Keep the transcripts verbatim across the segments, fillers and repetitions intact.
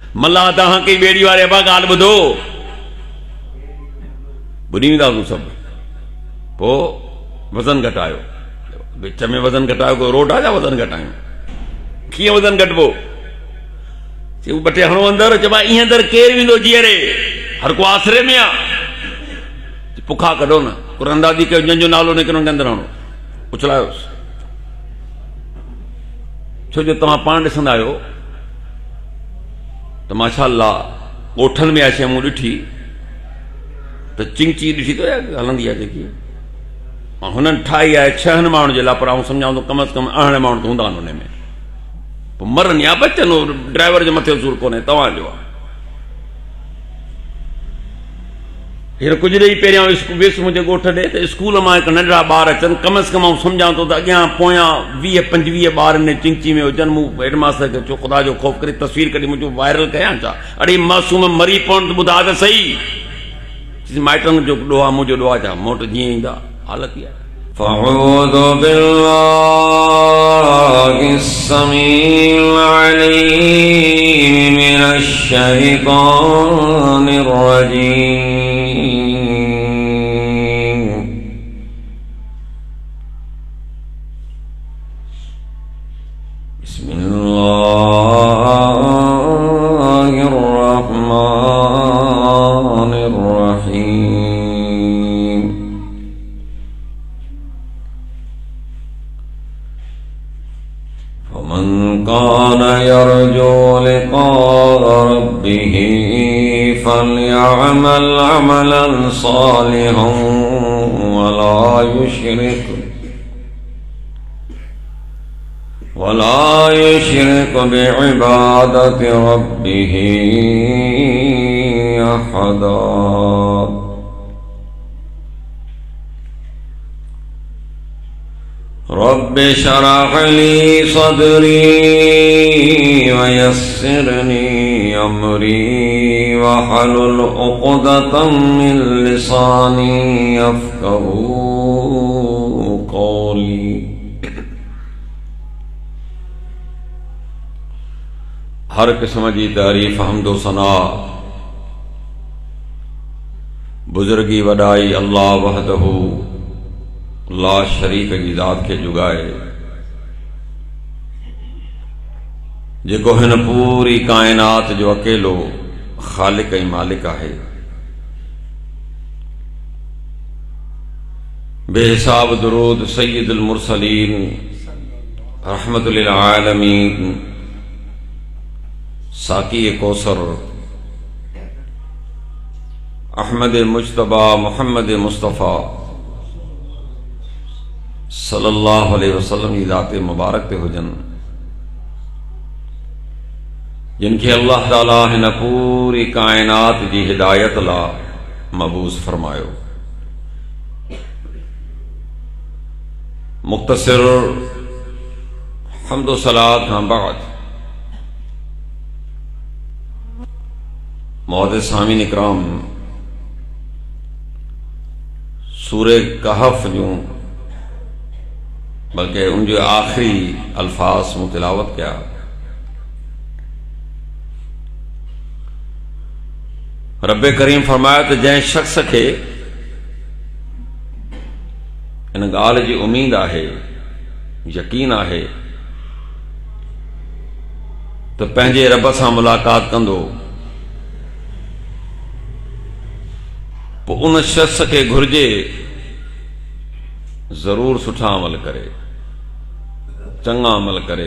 मल्ला तहां की बेड़ी वाले अबा गाल बुधो बुधी वेंदा तूं सब पो वजन घटायो विच में वजन घटायो कोई रोड आ जा वजन घटायो किए वजन घटबो चयो बटे हणो अंदर चबा ई अंदर केर विंदो जीअरे हर को आसरे में आ पुखा कढो न कुरंदाजी के जंजो नालो निकरो के अंदर हणो उछलायो छो जो तव्हां पाण ॾिसंदा आहियो तो माशाअल्लाह ॻोठनि में अचे मूं ॾिठी तो चिंची ॾिठी तो हलंदी आहे जेकी ऐं हुननि ठाही आहे छहनि माण्हुनि जे लाइ पर आउं सम्झां थो कम अज़ कम अरिड़हं माण्हू त हूंदा आहिनि हुन में पोइ मरनि या बचनि ड्राइवर जे मथे सूर कोन्हे तव्हांजो आहे हींअर कुझु ॾेई पहिरियां वियुसि मुंहिंजे ॻोठ ॾे त स्कूल मां हिकु नंढड़ा ॿार अचनि कम अज़ कम आउं सम्झां थो त अॻियां पोयां वीह पंजवीह ॿार हिन चिंची में हुजनि मूं हेडमास्टर खे चयो ख़ुदा जो ख़ौफ़ करे तस्वीर कढी मुंहिंजो वायरल कयां छा अड़े मासूम मरी पवनि त ॿुधा त सही माइटनि जो ॾोहा मुंहिंजो ॾोहा छा मोट जीअं ईंदा हालत इहा فأعوذ بالله السميع العليم من الشيطان الرجيم بسم الله الرحمن الرحيم فمن كان يرجو لقاء ربه فليعمل عملا صالحا ولا يشرك ولا يشرك بعبادة ربه أحدا رب اشرح لي صدري ويسرني أمري واحلل عقدة من لساني يفقهوا قولي हर किस्म की तारीफ हमदो सना बुजुर्गी वडाई अल्लाह वहदहू ला शरीक की ज़ात के जुगाए जेको हिन पूरी कायनात जो अकेलो खालिक ऐं मालिक है बेहिसाब दुरूद सय्यदुल मुरसलीन रहमतुल लिल आलमीन साकी कौसर अहमद मुज्तबा मोहम्मद मुस्तफ़ा सल्लल्लाहु अलैहि वसल्लम की ज़ात मुबारक ते हुजन जिनके अल्लाह ताला हिन पूरी कायनात की हिदायत ला मबूस फरमायो मुख्तसर हम्दो सलात खां बाद मौद सामीन इकराम सूरे कहफ जो बल्कि उनके आखिरी अल्फाज में तिलावत किया रब्बे करीम फरमाया तो जै शख्स के इन गाल की उम्मीद है यकीन है तो पंहिंजे रब से मुलाकात कंदो तो उन शख्स के घुर्जे जरूर सुठा अमल करे चंगा अमल करे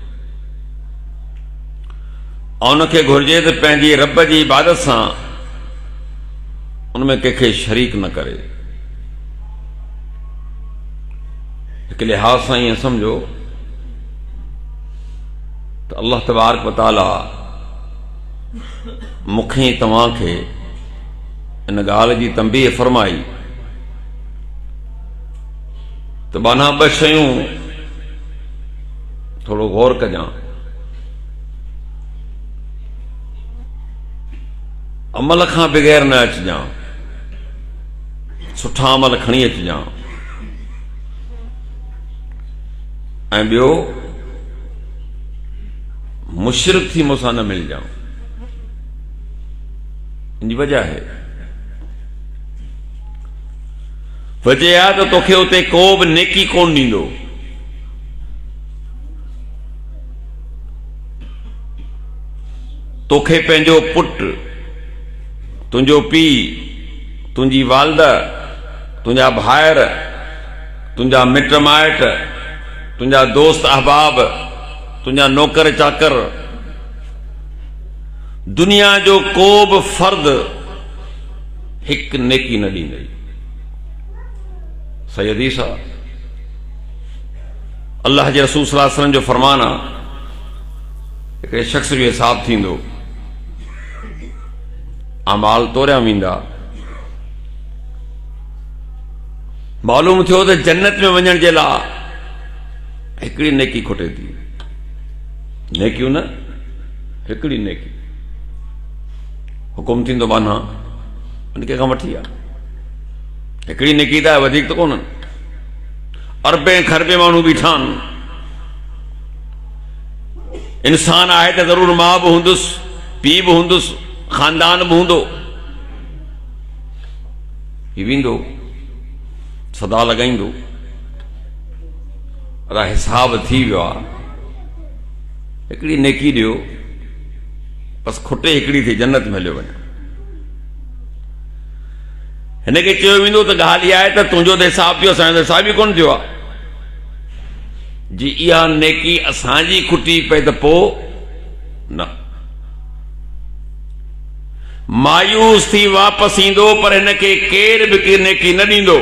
उनके घुर्जे तो पंहिंजी रब की इबादत से उनमें कंहिंखे शरीक न करे एक लिहाज से ये समझो तो अल्लाह तबारक व तआला मुखे तवां के इन गाल की तंबीह फरमाई तो बाना ब शयूं थोड़ो गौर कजा अमल खां बगैर न अचजा सुठा अमल खणी अचजा ऐं ॿियो मुशरिक थी मूंसां न मिल जाऊं इन वजह है वजह आहे त तोखे उते को बि नेकी कोन ॾींदो। तोखे पंहिंजो पुटु, तुंहिंजो पीउ, तुंहिंजी वालद, तुंहिंजा भाइर, तुंहिंजा मिट माइट, तुंहिंजा दोस्त अहबाब, तुंहिंजा नौकर चाकर, दुनिया जो को बि फर्द हिक नेकी न ॾींदई। सही हदीस आहे। अल्लाह जे रसूल सल्लल्लाहु अलैहि वसल्लम जो फरमान आहे, हिकिड़े शख्स जो हिसाब थींदो, अमाल तोरिया वेंदा, मालूम थियो त जन्नत में वञण जे लाइ हिकिड़ी नेकी खुटे थी। नेकियूं न, हिकिड़ी नेकी हुकुम थींदो माना उनखे खां वठी आहे। हिकिड़ी नेकी त वधीक त कोन्हनि, अरबे खरबे माण्हू बीठा आहिनि। इंसान आहे त ज़रूर मां बि हूंदुसि, पीउ बि हूंदुसि, खानदान बि हूंदो। हीउ वेंदो सदा लॻाईंदो, अदा हिसाब थी वियो आहे, हिकिड़ी नेकी ॾियो, बसि खुटे हिकिड़ी थी जन्नत में हलियो वञे। हिनखे चयो वेंदो त ॻाल्हि इहा आहे त तुंहिंजो त हिसाब थियो, असांजो त हिसाब ई कोन थियो आहे। जी इहा नेकी असांजी खुटी पए त पोइ न, मायूस थी वापसि ईंदो, पर हिनखे केर बि नेकी न ॾींदो।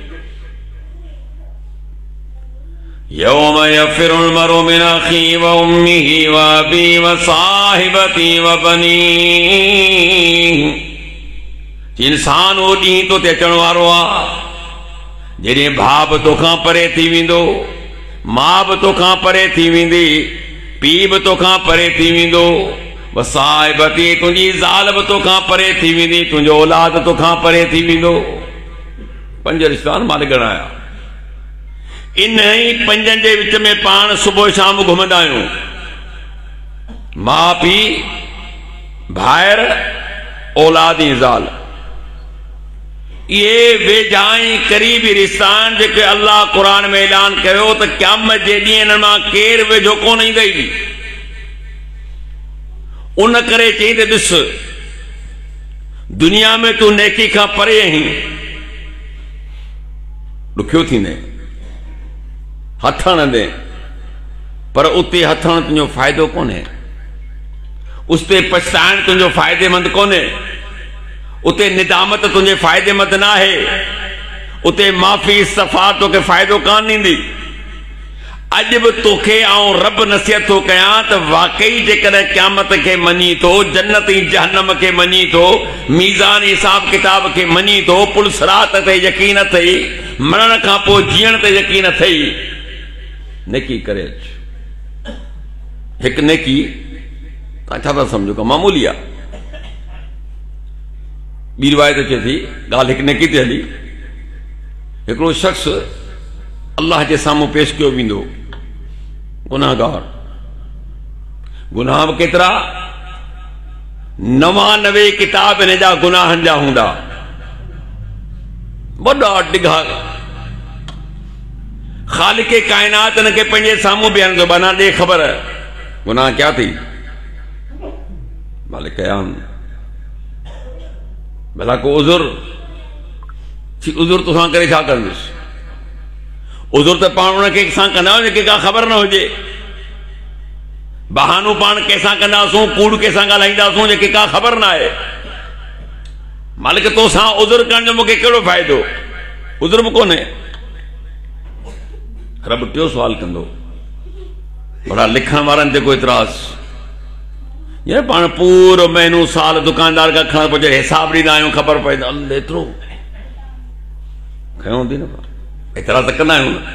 यौम यफिरुल मरउ मिन अखीहि व उम्मिहि व अबीहि व साहिबतिहि व बनीहि। इंसान उहो ॾींहुं तो ते अचण वारो आहे जॾहिं भाउ बि तोखां परे थी वेंदो, माउ बि तोखां परे थी वेंदी, पीउ बि तोखां परे थी वेंदो, व साहिबती तुंहिंजी ज़ाल बि तोखां परे थी वेंदी, तुंहिंजो औलाद तोखां परे थी वेंदो। पंज रिश्तेदार मालिक ॻणाया। इन ई पंजनि जे विच में पाण सुबुह शाम घुमंदा आहियूं। माउ पीउ, भाइर, औलाद ऐं ज़ाल, ये वेझाई करीबी रिश्ता आहिनि जेके अल्लाह क़ुरान में ऐलान कयो त क़यामत जे ॾींहुं हिननि मां केरु वेझो कोन ईंदई। उन करे चई त ॾिस, दुनिया में तूं नेकी खां परे आहीं, ॾुखियो थींदे, हथ हणंदे, पर उते हथ हणण तुंहिंजो फ़ाइदो कोन्हे, उते पछताइण तुंहिंजो फ़ाइदेमंद कोन्हे, उते निदामत तुंहिंजे फ़ाइदेमंद न आहे, उते माफ़ी सफ़ा तोखे फ़ाइदो कान ॾींदी। अॼु बि तोखे ऐं रब नसीहत थो कयां त वाकई जेकॾहिं क़यामत खे मञी थो, जन्नत ऐं जहन्नम खे मञी थो, मीज़ान हिसाब किताब खे मञी थो, पुल सिरात ते यकीन अथई, मरण खां पोइ जीअण ते यकीन अथई, नेकी करे अच। हिकु नेकी तव्हां छा था सम्झो का मामूली आहे। ॿी रिवायत अचे थी, ॻाल्हि हिकु नेकी ते हली। हिकिड़ो शख़्स अल्लाह जे साम्हूं पेश कयो वेंदो, गुनाहगार। गुनाह बि केतिरा, नवानवे किताब हिन जा गुनाहनि जा हूंदा, वॾा डिघा। ख़ालिक़े काइनात हिन खे पंहिंजे साम्हूं बीहारींदो, बना ॾे ख़बर गुनाह क्या थी। मालिक कयाम भला को उज़ुर उज़ुर तोसां करे छा कंदुसि। उज़ुर त पाण उनखे सां कंदा आहियूं जेके का ख़बर न हुजे, बहानो पाण कंहिंसां कंदासूं, कूड़ कंहिंसां ॻाल्हाईंदासूं जेके का ख़बर न आहे। मालिक तोसां उज़ुर करण जो मूंखे कहिड़ो फ़ाइदो, उज़ुर बि कोन्हे। रब टियों सुवाल कंदो, भला लिखण वारनि ते कोई इतराज़? ये पाण पूरो महीनो साल दुकानदार खां खण पोइ हिसाब ॾींदा आहियूं, ख़बर पए त अल एतिरो खयों हूंदी न, एतिरा त कंदा आहियूं न।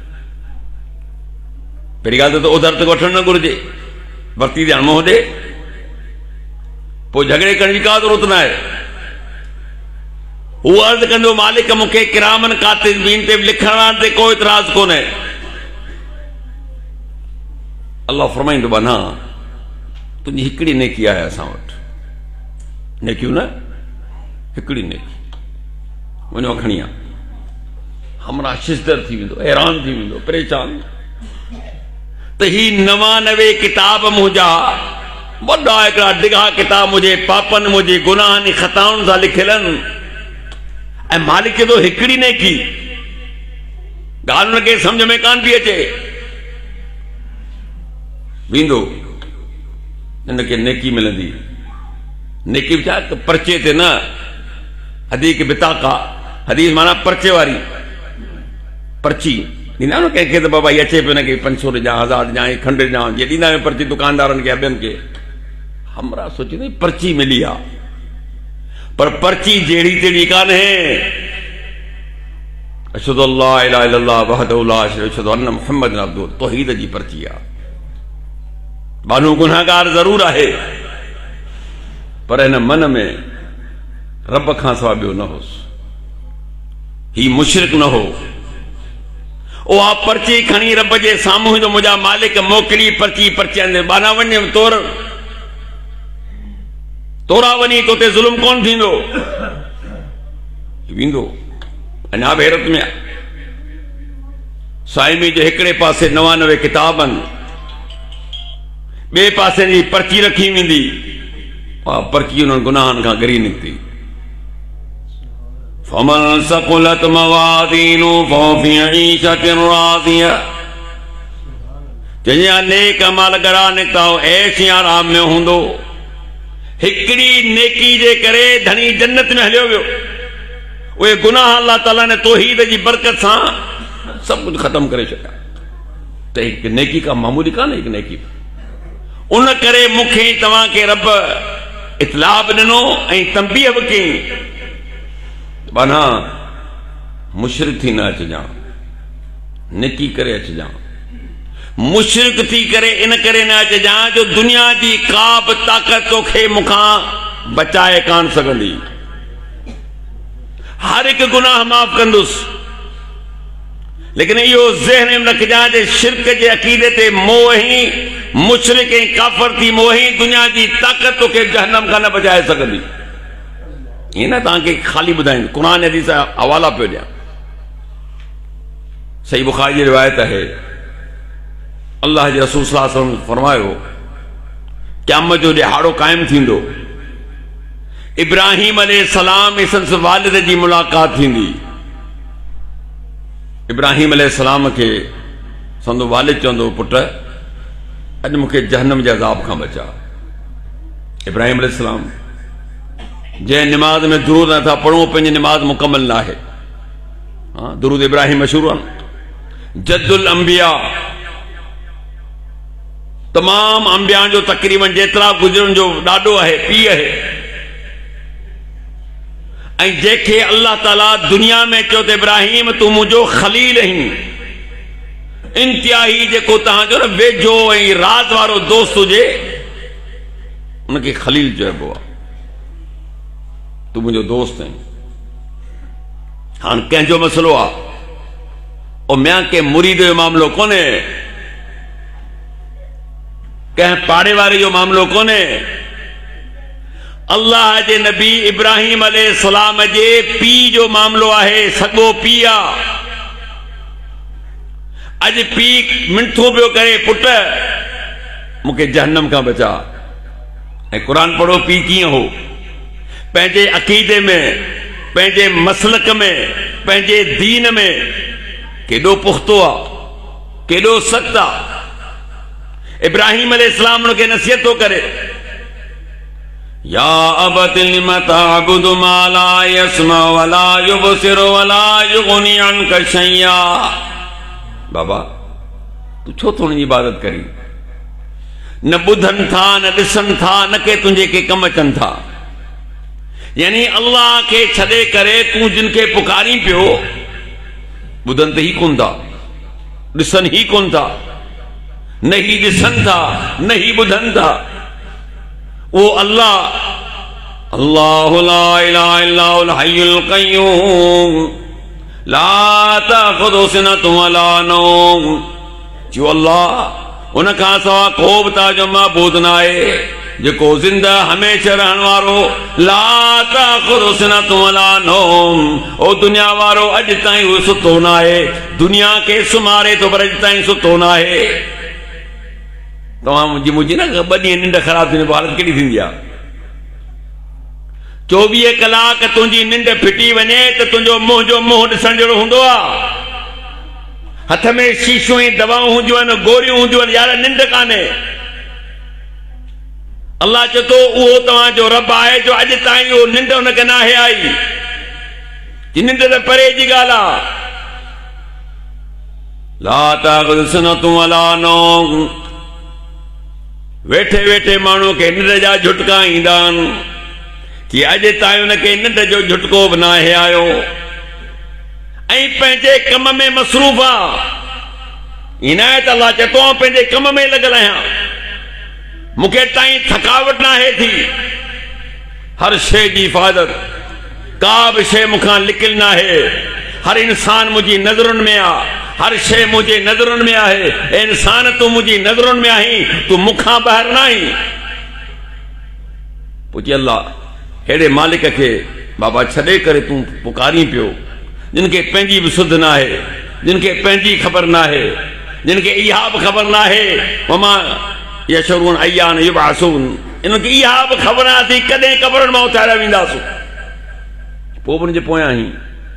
पहिरीं ॻाल्हि त उधर त वठणु न घुरिजे, वरिती ध्यान में हुजे, पोइ झगड़े करण जी का ज़रूरत न आहे। हू अर्ज़ु कंदो, मालिक मूंखे किरामन कातिबीन ते लिखण वारनि ते को इतराज़ कोन्हे। अल्लाह फरमाईंदो, बना तुंहिंजी हिकिड़ी नेकी आहे असां वटि, नेकियूं न हिकिड़ी नेकी वञो खणी आ हमरा शिस्तर थी वेंदो, हैरान थी वेंदो, परेशान त ही नवानवे किताब मुंहिंजा वॾा हिकिड़ा डिघा किताब मुंहिंजे पापनि मुंहिंजे गुनाहनि ख़ताउनि सां लिखियल आहिनि ऐं मालिक चए थो हिकिड़ी नेकी। ॻाल्हि हुनखे सम्झ में कान पई अचे, वेंदो हिनखे नेकी मिलंदी। नेकी छा पर्चे ते न, हदीस बिताका, हदीस माना पर्चे वारी पर्ची ॾींदा न कंहिंखे त बाबा अचे पियो हुनखे पंज सौ ॾिजां, हज़ार ॾिजां, खंड ॾिजां, जीअं ॾींदा आहियूं पर्ची दुकानदारनि खे ॿियनि खे। हमरा सोचींदो पर्ची मिली आहे, पर पर्ची जहिड़ी तहिड़ी कान्हे। अशहदु अल्ला इलाहा इल्लल्लाह वहदहु ला शरीका लहु अशहदु अन्न मुहम्मदन अब्दुहु तौहीद जी पर्ची आहे। बानू गुनाहगार ज़रूर आहे, पर हिन मन में रब खां सवाइ ॿियो न होसि, ही मुशरिक न हो। उहा पर्ची खणी रब जे साम्हूं जो मुंहिंजा मालिक मोकिली पर्ची पर्ची बाना वञे तोर तोरा वञी तो ते ज़ुल्म कोन थींदो। वेंदो अञा बि हैरत में आहे। साइमी जे हिकिड़े पासे नवानवे किताबनि, ॿिए पासे जी पर्ची रखी वेंदी, पर्ची उन्हनि गुनाहनि खां ॻरी निकिती। फमन सकुलत मवाज़ीनु फहुव फ़ी ईशतिन राज़िया, जंहिंजा नेक अमल ॻरा निकिता ऐश आराम में हूंदो। हिकिड़ी नेकी जे करे धनी जन्नत में हलियो वियो। उहे गुनाह अल्लाह ताला ने तौहीद जी बरकत सां सभु कुझु ख़त्म करे छॾिया। त हिकु नेकी का मामूली कान्हे, हिकु नेकी। उन करे मूंखे तव्हांखे रब इतलाह बि ॾिनो ऐं तंबीह बि कई, माना मुशरिक थी न अचिजां, नेकी करे अचिजां। मुशरिक थी करे इन करे न अचिजां जो दुनिया जी का बि ताक़त तोखे मूंखां बचाए कान सघंदी। हर हिकु गुनाह माफ़ कंदुसि, लेकिन इहो ज़हन में रखजां जे शिरक जे अक़ीदे ते मोह ही मुशरिक ऐं काफ़िर थी मोह ही दुनिया जी ताक़त तोखे जहन्नम खां न बचाए सघंदी। ईअं न तव्हांखे खाली ॿुधाईंदो, क़ुर हदीस जा हवाला पियो ॾियां। सही बुखारी जी रिवायत आहे, अल्लाह जे रसूल सल्लल्लाहु अलैहि वसल्लम फरमायो क़यामत जो ॾिहाड़ो क़ाइमु थींदो, इब्राहिम अलैहिस्सलाम ऐं संदसि वालिद जी मुलाक़ात थींदी। इब्राहिम अलैहिस्सलाम खे संदो वालिद चवंदो, पुट अॼु मूंखे जहन्नम जे अज़ाब खां बचा। इब्राहिम अलैहिस्सलाम जंहिं निमाज़ में दुरूद नथा पढ़ूं पंहिंजी निमाज़ मुकमल न आहे। हाँ, दुरूद इब्राहिम मशहूर आहे, जद्दुल अंबिया, तमाम अंबिया जो तकरीबन जेतिरा गुजरनि जो ॾाढो आहे, पीउ आहे। ऐं जंहिंखे अल्लाह ताला दुनिया में चयो त इब्राहिम तूं मुंहिंजो खलील आहीं, इंतिहाई जेको तव्हांजो न वेझो ऐं राज़ वारो दोस्त हुजे उनखे खलील चइबो आहे। तूं मुंहिंजो दोस्त आहीं। हाणे कंहिंजो मसइलो आहे, ओ म्या के मुरीद जो मामिलो कोन्हे, कंहिं पाड़े वारे जो मामिलो कोन्हे। अल्लाह जे नबी इब्राहिम अलैहिस्सलाम जे पीउ जो मामिलो आहे, सॻो पीउ आहे। अॼु पीउ मिंथो पियो करे, पुट मूंखे जहन्नम खां बचा। ऐं क़ुर पढ़ो पीउ कीअं हो, पंहिंजे अक़ीदे में, पंहिंजे मसलक में, पंहिंजे दीन में केॾो पुख्तो आहे, केॾो सख़्तु आहे। इब्राहिम अलैहिस्सलाम उनखे नसीहत थो करे, या अबति लिम तअबुदु मा ला यस्मा वला युबसिरु वला युगनी अन्का शैया। बाबा तू छो थो उनजी इबादत करी, न ॿुधनि था, न ॾिसनि था, न के तुंहिंजे के कम अचनि था। यानी अल्लाह के छॾे करे तूं जिन खे पुकारी पियो, ॿुधनि त ही कोन था, ॾिसनि ही कोन था, न ही ॾिसनि था, न ही ॿुधनि था। वो अल्लाह अल्लाहु ला इलाहा इल्ला हुवल हय्युल क़य्यूम ला ताख़ुज़ुहु सिनतुन वला नौम। जो अल्लाह उन खां सवाइ को बि ताजो माबूद न आहे, जेको जिंदा हमेशा रहण वारो, ला ताखुरु सिनतुन वला नौम, ओ दुनिया वारो अॼु ताईं उहो सुतो न आहे, दुनिया खे सुमारे थो पर अॼु ताईं सुतो न आहे। तव्हां मुंहिंजी मुंहिंजी न ॿ ॾींहं निंड ख़राब थींदी हालत कहिड़ी थींदी आहे। चोवीह कलाक तुंहिंजी निंड फिटी वञे त तुंहिंजो मुंहुं जो मुंहुं ॾिसण जहिड़ो हूंदो आहे। हथ में शीशो ऐं दवाऊं हूंदियूं आहिनि, गोरियूं हूंदियूं आहिनि, यार निंड कान्हे। अल्लाह चए थो उहो तव्हांजो रब आहे जो अॼु ताईं उहो निंड हुनखे नाहे आई। निंड त परे जी ॻाल्हि आहे। ला ताखुरु सिनतुन वला नौम, वेठे वेठे माण्हू खे निंड जा झुटका ईंदा आहिनि कि अॼु ताईं हुनखे निंड जो झुटको बि नाहे आयो ऐं पंहिंजे कम में मसरूफ़ आहे। इनायत अल्लाह चए थो पंहिंजे कम में लॻल आहियां, मूंखे ताईं थकावट नाहे थी। हर शइ जी हिफ़ाज़त, का बि शइ मूंखां लिकियल नाहे। हर इंसान मुंहिंजी नज़रुनि में आहे, हर शइ मुंहिंजे नज़रुनि में आहे। ए इंसान तूं मुंहिंजी नज़रुनि में आहीं, तूं मूंखां ॿाहिरि न आहीं। पुछी अल्लाह हेड़े मालिक खे बाबा छॾे करे तूं पुकारी पियो, जिन खे पंहिंजी बि सुध न आहे, जिन खे पंहिंजी ख़बर न आहे, जिन खे इहा बि ख़बर न आहे वमा यशउरून अय्यान युबअसून, इन्हनि खे इहा बि ख़बर न थी कॾहिं क़बरुनि मां उथारिया वेंदासूं। पोइ बि हुनजे पोयां आहीं।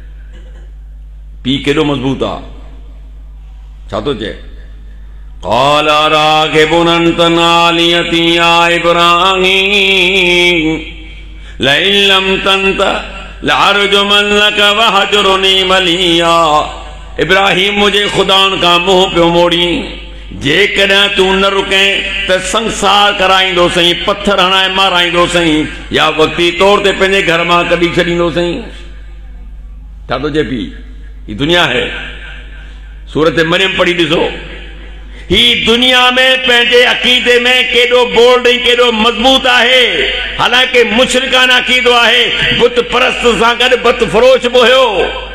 पीउ केॾो मज़बूत आहे, छा थो चए? क़ाल राग़िबुन अंत अन आलियती या इब्राहीम लइन लम तंतह लअरजुमन्नक वहजुरनी मलिया। इब्राहिम मुझे खुदान का मुंह पियो मोड़ी, जेकॾहिं तूं न रुके त संसार कराईंदो सही, पत्थर हणाए माराईंदो सही, या वक़्ती तौर ते पंहिंजे घर मां कढी छॾींदो सही। छा थो चए पीउ? ही दुनिया है। सूरत मरियम पढ़ी ॾिसो। ही दुनिया में पंहिंजे अक़ीदे में केॾो बोल्ड ऐं केॾो मज़बूत आहे। हालांकि मुशरिकाना अक़ीदो आहे, बुत परस्त सां गॾु बुत फरोश बि हुयो।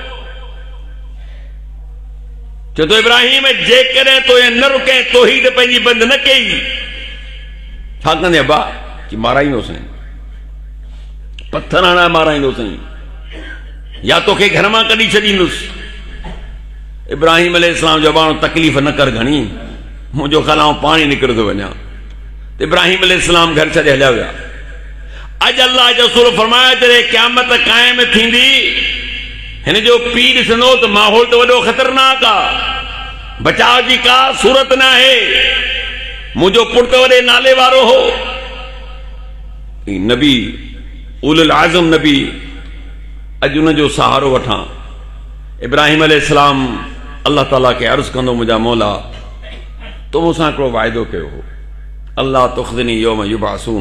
चए थो इब्राहिम जेकॾहिं तोखे न रुके, तौहीद पंहिंजी बंदि न कई, छा कंदे अब्बा? कि माराईंदोसीं, पत्थर हणाए माराईंदोसीं, या तोखे घर मां कढी छॾींदुसि। इब्राहिम अलैहिस्सलाम जो बाणो तकलीफ़ न कर घणी, मुंहिंजो ख़्याल आउं पाणी निकिरी थो वञा। इब्राहिम अलैहिस्सलाम घर छॾे हलिया विया। अॼु अल्लाह जो रसूल फरमाया जॾहिं क़यामत क़ाइम थींदी, हिन जो पीउ ॾिसंदो त माहौल त वॾो ख़तरनाक आहे, बचाव जी का सूरत न आहे। मुंहिंजो पुटु वॾे नाले वारो हो, नबी उलुल आज़म नबी, अॼु हुन जो सहारो वठां। इब्राहिम अलैहिस्सलाम अल्लाह ताला खे अर्ज़ कंदो, मुंहिंजा मौला तो मूंसां हिकिड़ो वाइदो कयो हो, अल्लाह तुख़ज़िनी यौम युबअसून,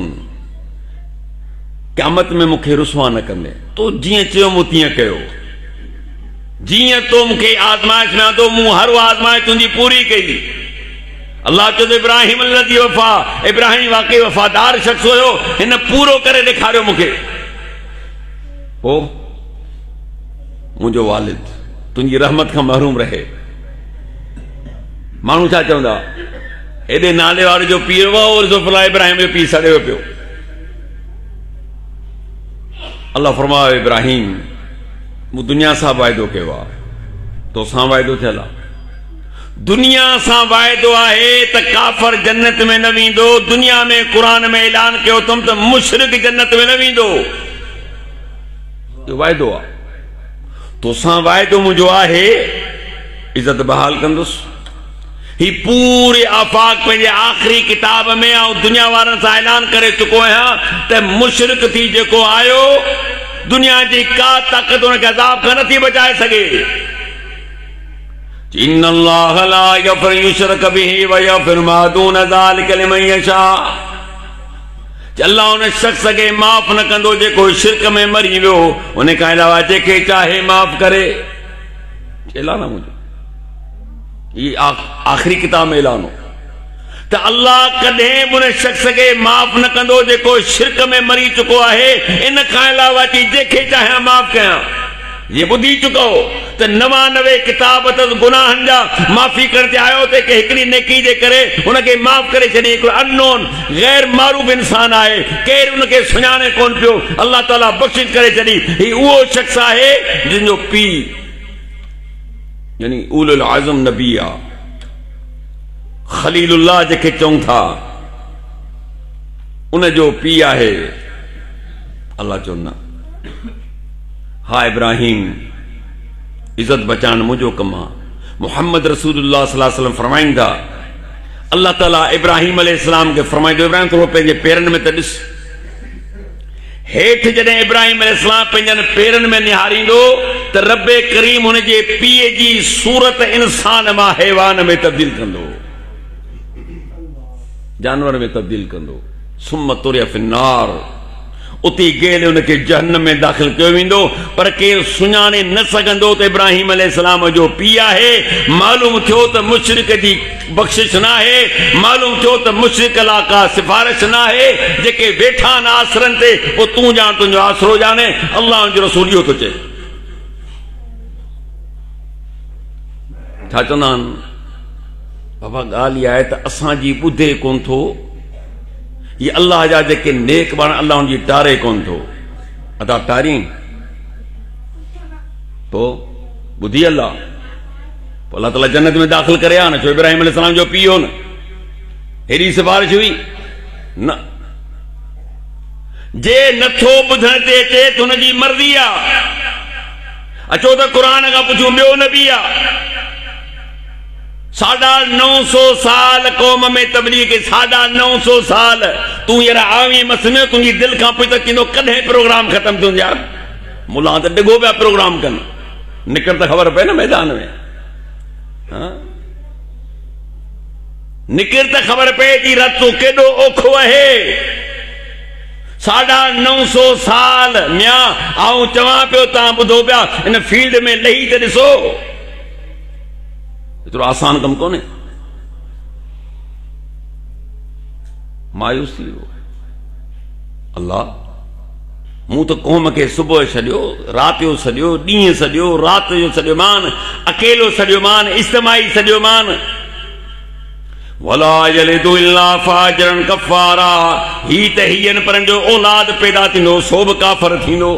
क़यामत में मूंखे रुसवा न कंदे। तो जीअं चयो मूं तीअं कयो, जीअं तो मूंखे आज़माइश में आंदो मूं हर आज़माइश तुंहिंजी पूरी कई। अल्लाह चयो इब्राहिम लज़ी वफ़ा, इब्राहिम वाकई वफ़ादार शख़्स हुयो, हिन पूरो करे ॾेखारियो मूंखे। पोइ मुंहिंजो वालिद तुंहिंजी रहमत खां महरूम रहे। माण्हू छा चवंदा, एॾे नाले वारे जो पीउ हुओ, ज़ुल्फ़ुल्लाह इब्राहिम जो पीउ सड़ियो पियो। अल्लाह फरमायो इब्राहिम मूं दुनिया सां वाइदो कयो आहे, तोसां वाइदो थियल आहे। दुनिया सां वाइदो आहे त काफ़र जन्नत में न वेंदो। दुनिया में क़ुरान में ऐलान कयो अथमि त मुशरिक जन्नत में न वेंदो, इहो वाइदो आहे। तोसां वाइदो मुंहिंजो आहे, इज़त बहाल कंदुसि। ही पूरे आफ़ाक़ पंहिंजे आख़िरी किताब में ऐं दुनिया वारनि सां ऐलान करे चुको आहियां त मुशरिक थी जेको आयो, दुनिया जी का ताक़त हुनखे अज़ाब खां नथी बचाए सघे। इन्नल्लाह ला यग़फ़िरु युशरक बिही व यग़फ़िरु मा दून ज़ालिका लिमन यशा। अल्लाह उन शख़्स खे माफ़ न कंदो जेको शिरक में मरी वियो, उन खां अलावा जंहिंखे चाहे माफ़ करे। ऐलान आहे मुंहिंजो, ये आखिरी किताब में ऐलान हो त अल्लाह कॾहिं उन शख़्स खे माफ़ न कंदो जेको शिरक में मरी चुको आहे। इन खां अलावा चई जंहिंखे चाहे माफ़ कयां। ये बुधी चुको तो नवानवे किताब गुनाहन जा माफ़ी करते आयो थे कि हिकड़ी नेकी जे करे उनके माफ़ करे छड़ी। एक अननोन गैर मारूफ इंसान आए केर उनके सुञाणे कोन पियो, अल्लाह ताला बख्शिश करे छड़ी। ही वो शख्स है जिन जो पी यानी उलुल आज़म नबी आ खलीलुल्लाह जेके चऊं था उन जो पी है। अल्लाह चो न हा इब्राहिम इज्जत बचान मुझो कम आ। मुहम्मद रसूलुल्लाह सल्लल्लाहु अलैहि वसल्लम फरमाइन था अल्लाह ताला इब्राहिम अलैहिस्सलाम के फरमाइंदो इब्राहिम थोड़ो पंहिंजे पेरनि में त ॾिस। हेठि जॾहिं इब्राहिम अलैहिस्सलाम पंहिंजनि पेरनि में निहारींदो त रब्बे करीम हुन जे पीउ जी सूरत इंसान मां हैवान में तब्दील कंदो, जानवर में तब्दील कंदो। सुम्म तुरिया फिन्नार, उती गेल उनके जहन्नम में दाखिल कियो वेंदो। पर केर सुञाणे न सघंदो त इब्राहिम अलैहिस्सलाम जो पीउ आहे। मालूम थियो त मुशरिक जी बख्शिश न आहे, मालूम थियो त मुशरिक ला का सिफारिश न आहे। जेके वेठा न आसरनि ते पोइ तूं ॼाण तुंहिंजो आसरो ॼाणे। अल्लाह जो रसूल इहो थो चए। छा चवंदा आहिनि बाबा ॻाल्हि इहा आहे त असांजी ॿुधे कोन थो, ये अल्लाह जा जेके नेक बाण अल्लाह उनकी टारे कोन थो। अदा टारी तो बुधी अल्लाह तो अल्लाह ताला जन्नत में दाखिल करे आ न। छो इब्राहिम अलैहिस्सलाम जो पीउ हो न, हेड़ी सिफारिश हुई न। जे नथो ॿुधण ते अचे त हुनजी मर्ज़ी आ। अचो त क़ुरान खां पुछूं ॿियो नबी आ। साढ़ा नौ सौ साल कौम में तबलीग के साढ़ा नौ सौ साल तू यार आवी मसने तुझी दिल का पुछ त किनो कदे प्रोग्राम खत्म थो यार। मुला तो डिगो पिया प्रोग्राम कन निकल तो खबर पे ना मैदान में। हाँ निकिर तो खबर पे थी रस्तो केडो औखो है। साढ़ा नौ सौ साल मिया आऊं चवां पियो तव्हां ॿुधो पिया इन फील्ड में लही त ॾिसो। एतिरो आसान कम कोन्हे। मायूसी हो अल्लाह मूं तो कौम के सुबह छॾियो, रात जो सॼो, ॾींहुं सॼो, रात जो सॼो मान, अकेलो सॼो मान, इज्तिमाई सॼो मान। वला यलिदु इल्ला फाजिरन कफ़ारा। ही त हीअन पर जो औलाद पैदा थींदो सो बि काफ़र थींदो।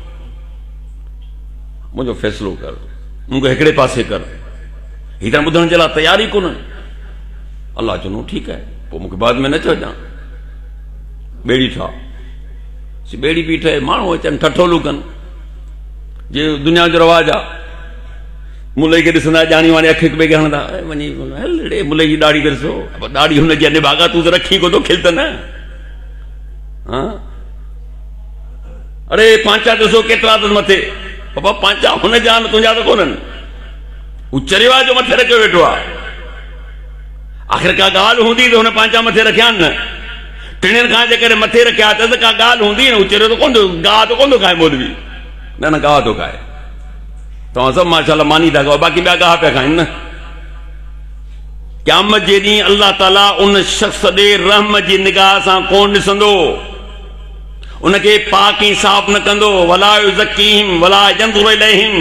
मुंहिंजो फ़ैसिलो कर, मूंखे हिकिड़े पासे कर। ही त ॿुधण जे लाइ तयारी कोन। अल्लाह चवंदो ठीकु आहे पोइ मूंखे बाद में न चइजां। ॿेड़ी ठा सी ॿेड़ी पई ठहे, माण्हू अचनि ठठोलू कनि। जे दुनिया जो रवाज आहे मुले खे ॾिसंदा ॼाणी वाणी अखि ॿिए खे हणंदा वञी हल रे मुले जी ॾाढ़ी ॾिसो। ॾाढ़ी हुनजी अने भागा तूं त रखी कोन थो खिल त न। हाँ अरे पांचा ॾिसो केतिरा अथसि मथे। बाबा पांचा हुन जा न तुंहिंजा त कोन्हनि। हू चरिवा जो मथे रखियो वेठो आहे। आख़िर का ॻाल्हि हूंदी त हुन पांचा मथे रखिया न। टिणनि खां जे करे मथे रखिया अथसि का ॻाल्हि हूंदी न। हू चरियो त कोन थो गाह त कोन थो खाए मौलवी। न न गाह थो खाए। तव्हां सभु माशाअल्लाह मानी था कयो, बाक़ी ॿिया गाह पिया खाइनि न। क़यामत जे ॾींहुं अल्लाह ताला उन शख़्स ॾे रहम जी निगाह सां कोन ॾिसंदो, उनखे पाक ई साफ़ न कंदो। वला युज़क्कीहिम वला यंज़ुरु इलैहिम।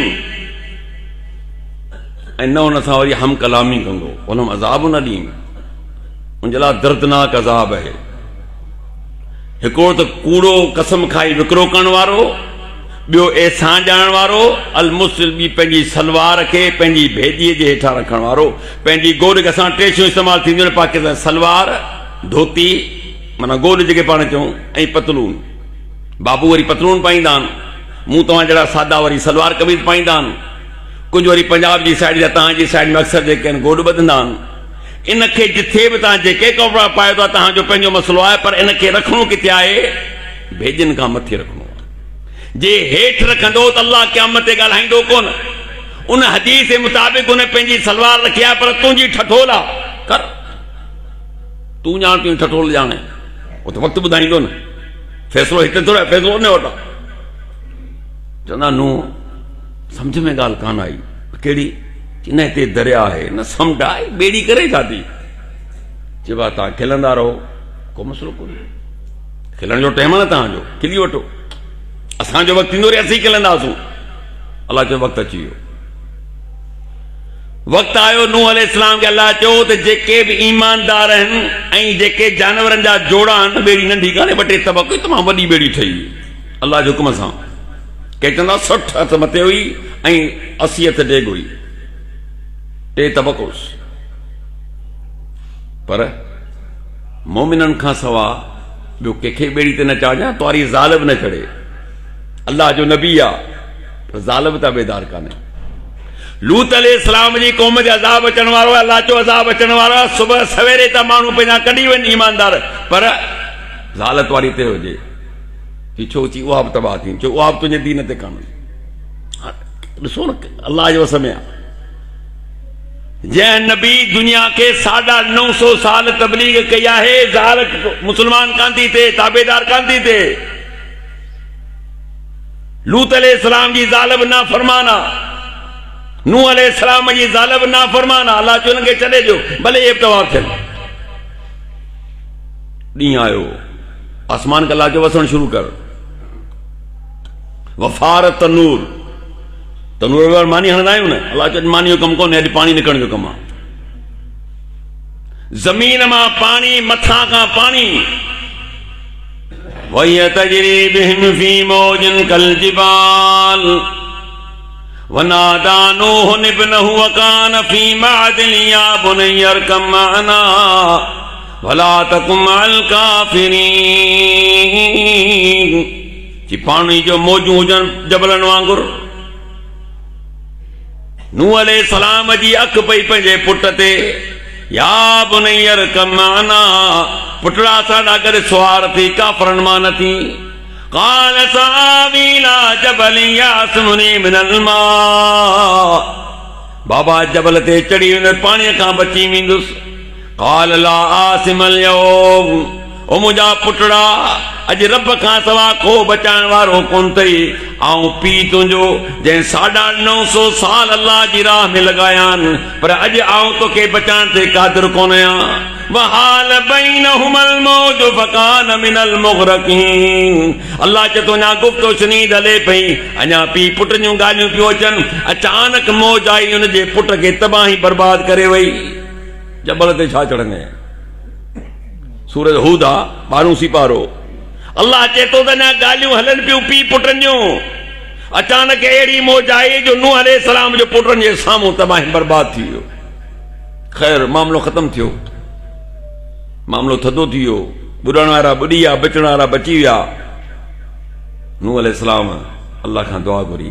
ऐं न हुन सां वरी हम कलामी कंदो। उनम अज़ाबुन अलीम। उनजे लाइ दर्दनाक अज़ाब आहे। हिकिड़ो त कूड़ो कसम खाई विकिरो करण वारो, ॿियो एहसान ॼाणण वारो। अल मुस्लिम बि पंहिंजी सलवार खे पंहिंजी भेजीअ जे हेठां रखण वारो। पंहिंजी गोॾ खे असां टे शयूं इस्तेमालु थींदियूं आहिनि पाकिस्तान। सलवार, धोती माना गोॾ जेके पाण चऊं, ऐं पतलून। बाबू वरी पतलून पाईंदा आहिनि, मूं तव्हां जहिड़ा सादा वरी सलवार कमीज़ पाईंदा आहिनि। कुझु वरी पंजाब जी साइड जा तव्हांजी साइड में अक्सर जेके आहिनि गोॾ ॿधंदा आहिनि। इनखे जिथे बि तव्हां जेके कपिड़ा पायो था तव्हांजो पंहिंजो मसइलो आहे, पर इनखे रखणो किथे आहे? भेजनि खां मथे रखणो आहे। जे हेठि रखंदो त अल्लाह क़यामत ते ॻाल्हाईंदो कोन। उन हदीस जे मुताबिक़ उन पंहिंजी सलवार रखी आहे, पर तुंहिंजी ठठोल आहे कर। तूं ॼाण तुंहिंजी ठठोल ॼाणे, उहो त वक़्तु ॿुधाईंदो न। फ़ैसिलो हिते थोरो आहे, फ़ैसिलो उन वटि आहे। चवंदा नू सम्झ में ॻाल्हि कान आई। कहिड़ी? न हिते दरिया आहे न समुंड आहे, ॿेड़ी करे छाती? चइबो आहे तव्हां खिलंदा रहो, को मसइलो कोन्हे। खिलण जो टाइम आहे न तव्हांजो, खिली वठो। असांजो वक़्तु थींदो वरी असीं खिलंदासीं। अल्लाह चयो वक़्तु अची वियो। वक़्तु आयो नूह अलैहिस्सलाम खे अल्लाह चयो त जेके बि ईमानदार आहिनि ऐं जेके जानवरनि जा जोड़ा आहिनि, ॿेड़ी नंढी कान्हे, ॿ टे तबक़ तमामु वॾी ॿेड़ी ठही अल्लाह जे हुकुम सां। के चवंदा सठि हथ मथे हुई ऐं असी हथ डेग हुई, टे तबक़ हुयुसि। पर मोमिननि खां सवा ॿियो कंहिंखे ॿेड़ी ते न चाढ़िया, तुआरी ज़ाल बि न चढ़े। अल्लाह जो नबी आहे पर ज़ाल बि ताबेदार कान्हे। लूत अलैहिस्सलाम जी क़ौम ते अज़ाब अचण वारो आहे। अल्लाह चयो अज़ाब अचण वारो आहे, सुबुह सवेरे त माण्हू पंहिंजा कढी वञनि ईमानदार, पर ज़ाल तुआरी ते हुजे। की छो चई उहा बि तबाह थी, छो उहा बि तुंहिंजे दीन ते कान्हे। ॾिसो न अल्लाह जे वस में आहे। जंहिं नबी दुनिया के साढा नौ सौ साल तबलीग कई आहे, ज़ाल मुसलमान कान थी थिए, ताबेदार कान थी थिए। लूत अलैहिस्सलाम जी ज़ाल बि नाफ़रमान आहे, नूह अलैहिस्सलाम जी ज़ाल बि नाफ़रमान आहे। अल्लाह चयो हुनखे छॾे ॾियो, भले हे तबाह थियनि। ॾींहुं आयो, आसमान खे अल्लाह चयो वसण शुरू कर। वफ़ार तनूर, तनूर मानी हणंदा आहियूं न, अल्लाह चयो मानी जो कमु कोन्हे, अॼु पाणी निकिरण जो कमु आहे। ज़मीन मां पाणी, मथां खां पाणी। वहिय तजरी बिहिम फी मौजिन कल जिबाल वनादा नूह इब्नहु वकान फी मअदिल या बुनय्या अरकम मअना वला तकुम मअल काफिरीन। जी पाणी जो मौजूं हुजनि जबलनि वांगुरु। नूह अलैहिस्सलाम जी अख पई पंहिंजे पुट ते, या बुनय्या अरकम मअना, पुटड़ा साडा गॾु सुवार थी, काफ़रनि मां न थी। قال سآوي إلى جبل يعصمني من الماء, बाबा जबल ते चढ़ी वेंदुसि, पाणीअ खां बची वेंदुसि। قال لا عاصم اليوم, ओ मुंहिंजा पुटड़ा, अॼु रब खां सवा को बचाइण वारो कोन अथई। ऐं पीउ तुंहिंजो जंहिं साढा नौ सौ साल अल्लाह जी राह में लॻाया आहिनि, पर अॼु आऊं तोखे बचाइण ते क़ादिर कोन आहियां। वहाल बैनहुमल मौज फकान मिनल मुग़रक़ीन। अल्लाह चए थो अञा गुफ़्तो शनीद हले पई, अञा पीउ पुट जूं ॻाल्हियूं पियूं अचनि। अचानक मौज आई, हुनजे पुट खे तबाही बर्बाद करे वई। जबल ते छा चढ़ंदे? सूरज हूद आहे, ॿारहों सिपारो। अल्लाह चए थो त अञा ॻाल्हियूं हलनि पियूं पीउ पुटनि जूं। अचानक अहिड़ी मौज आई जो नूह अलैहिस्सलाम जो पुटनि जे साम्हूं तबाही बर्बाद थी वियो। ख़ैर मामिलो ख़तम थियो, मामिलो थधो थी वियो। ॿुॾण वारा ॿुॾी विया, बचण वारा बची विया। नूह अलैहिस्सलाम अल्लाह खां दुआ घुरी।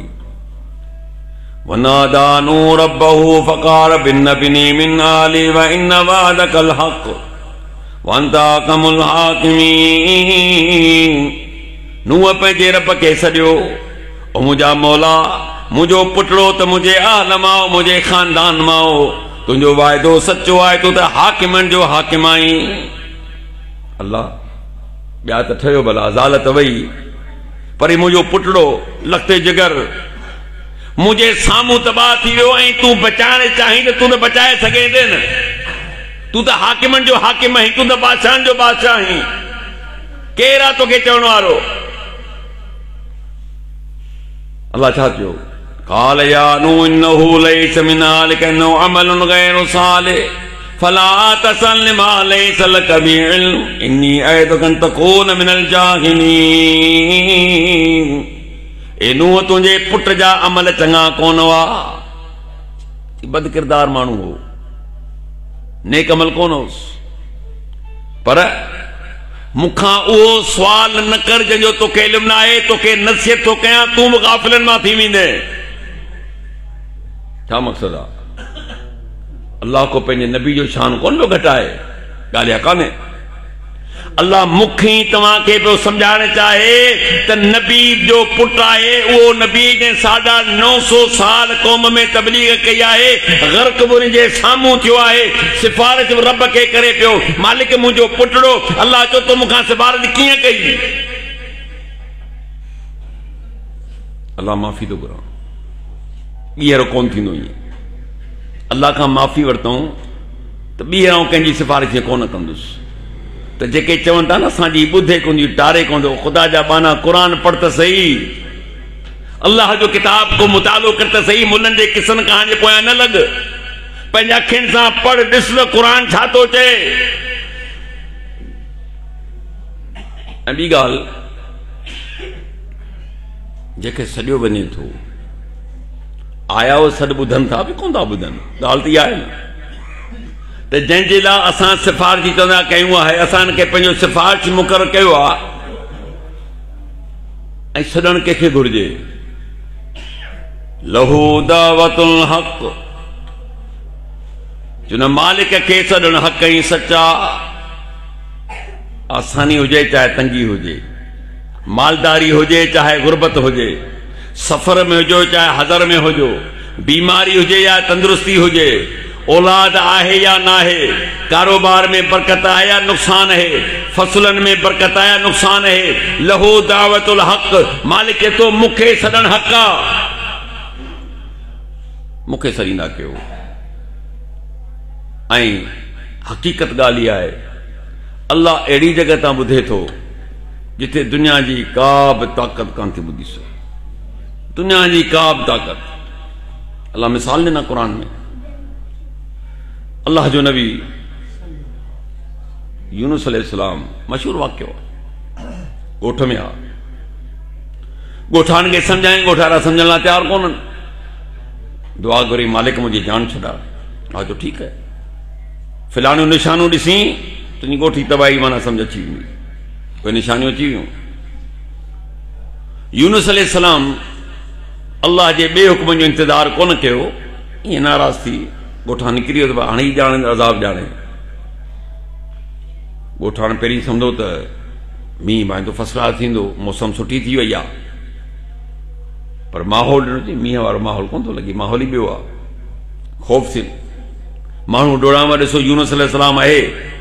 वनादा नूह रब्बहु फ़क़ाल बिन्नबिनी मिन आली व इन वअदकल हक़ वअंत अहकमुल हाकिमीन। नूह पंहिंजे रब खे सॼो, ओ मुंहिंजा मौला, मुंहिंजो पुटड़ो त मुंहिंजे आल मां, मुंहिंजे ख़ानदान मां, तुंहिंजो वाइदो सचो आहे, तूं त हाकिमनि जो हाकिम आहीं। अल्लाह ॿिया त ठहियो भला, ज़ाल त वई, पर मुंहिंजो पुटड़ो लखते जिगर मुंहिंजे साम्हूं तबाह थी वियो, ऐं तूं बचाइण चाहीं त तूं त बचाए सघे थी न। तूं त हाकिमनि जो हाकिम आहीं, तूं त बादशाहनि जो बादशाह आहीं। केरु आहे तोखे चवण वारो? अल्लाह छा चयो? قال يا نوح إنه ليس من أهلك إنه عمل غير صالح فلا تسألني ما ليس لك به علم إني أعظك أن تكون من الجاهلين। ए नूह तुंहिंजे पुट जा अमल चङा कोन हुआ, बद किरदार माण्हू हो, नेक अमल कोन होसि, पर मूंखां उहो सुवाल न कर जंहिंजो तोखे इल्मु न आहे। तोखे नसीहत थो कयां, तूं बि गाफ़िलनि मां थी वेंदे। छा मक़सद आहे? अल्लाह को पंहिंजे नबी जो शान कोन पियो घटाए, ॻाल्हि कान्हे। अल्लाह मूंखे तव्हांखे पियो सम्झाइण चाहे त नबी जो पुटु आहे उहो नबी जंहिं साढा नौ सौ साल क़ौम में तबलीग कई आहे, ग़र्क़ बि उनजे साम्हूं थियो आहे, सिफारिश बि रब खे करे पियो। मालिक मुंहिंजो पुटड़ो, अल्लाह चयो तो मूंखां सिफारिश कीअं कई? अल्लाह माफ़ी थो घुरां, ॿीहर कोन थींदो ईअं। अल्लाह खां माफ़ी वरितऊं त ॿीहर आउं कंहिंजी सिफारिश कोन कंदुसि। त जेके चवनि था न असांजी ॿुधे कोन, टारे कोन, ख़ुदा जा बाना क़ुरान पढ़ त सही। अल्लाह जो किताब को मुतालो कर त सही, मुल्हनि जे किसन कहां जे पोयां न लग, पंहिंजे अखियुनि सां पढ़ ॾिस त क़ुरान छा थो चए। ऐं ॿी ॻाल्हि, जेके सॼो वञे थो, आया हो सॾु ॿुधनि था बि कोन था ॿुधनि, ॻाल्हि त इहा आहे न। त जंहिंजे लाइ असां सिफारिश चवंदा कयूं आहे, असां हिनखे पंहिंजो सिफारिश मुक़ररु कयो आहे, ऐं सॾणु कंहिंखे घुरिजे? लहू दावतुल हक़, चुन मालिक खे सॾणु हक़ ई सचा। आसानी हुजे चाहे तंगी हुजे, मालदारी हुजे चाहे गुरबत हुजे, सफ़र में हुजो चाहे हज़र में हुजो, बीमारी हुजे या तंदुरुस्ती हुजे, औलाद आहे या ना है, कारोबार में बरकत है या नुकसान है, फसलन में बरकत है या नुकसान है, लहू दावतुल हक़, मालिक के तो मुखे सदन हक़ा, मुखे सरींदा कयो। ऐं हकीकत ॻाल्हि इहा आहे, अल्लाह अहिड़ी जगह तां ॿुधे थो जिथे दुनिया जी का बि ताक़त कान थी ॿुधी सघे, दुनिया जी का बि ताक़त। अल्लाह मिसाल ॾिना क़ुरान में, अल्लाह जो नबी यूनुस अलैहिस्सलाम, मशहूर वाक़ियो आहे, ॻोठ में आ, ॻोठान खे सम्झाएं, ॻोठारा सम्झण लाइ तयारु कोन्हनि, दुआ घुरी मालिक मुंहिंजी जान छॾा। हा जो ठीकु आहे, फिलाणियूं निशानियूं ॾिसी तुंहिंजी ॻोठी तबाही माना सम्झ अची वेंदी, कोई निशानियूं अची वियूं। यूनुस अलैहिस्सलाम अल्लाह जे ॿिए हुक्म जो इंतज़ारु कोन कयो, ईअं नाराज़ थी ॻोठान निकिरी वियो त हाणे ई ॼाणे अज़ाब ॼाणे। ॻोठान पहिरीं सम्झो त मींहुं भाईंदो, फसलार थींदो, मौसम सुठी थी वई आहे, पर माहौल ॾिनो थी, मींहं वारो माहौल कोन थो लॻे, माहौल ई ॿियो आहे, ख़ौफ़ थी। माण्हू डोड़ा में ॾिसो, यूनुस अलैहिस्सलाम आहे,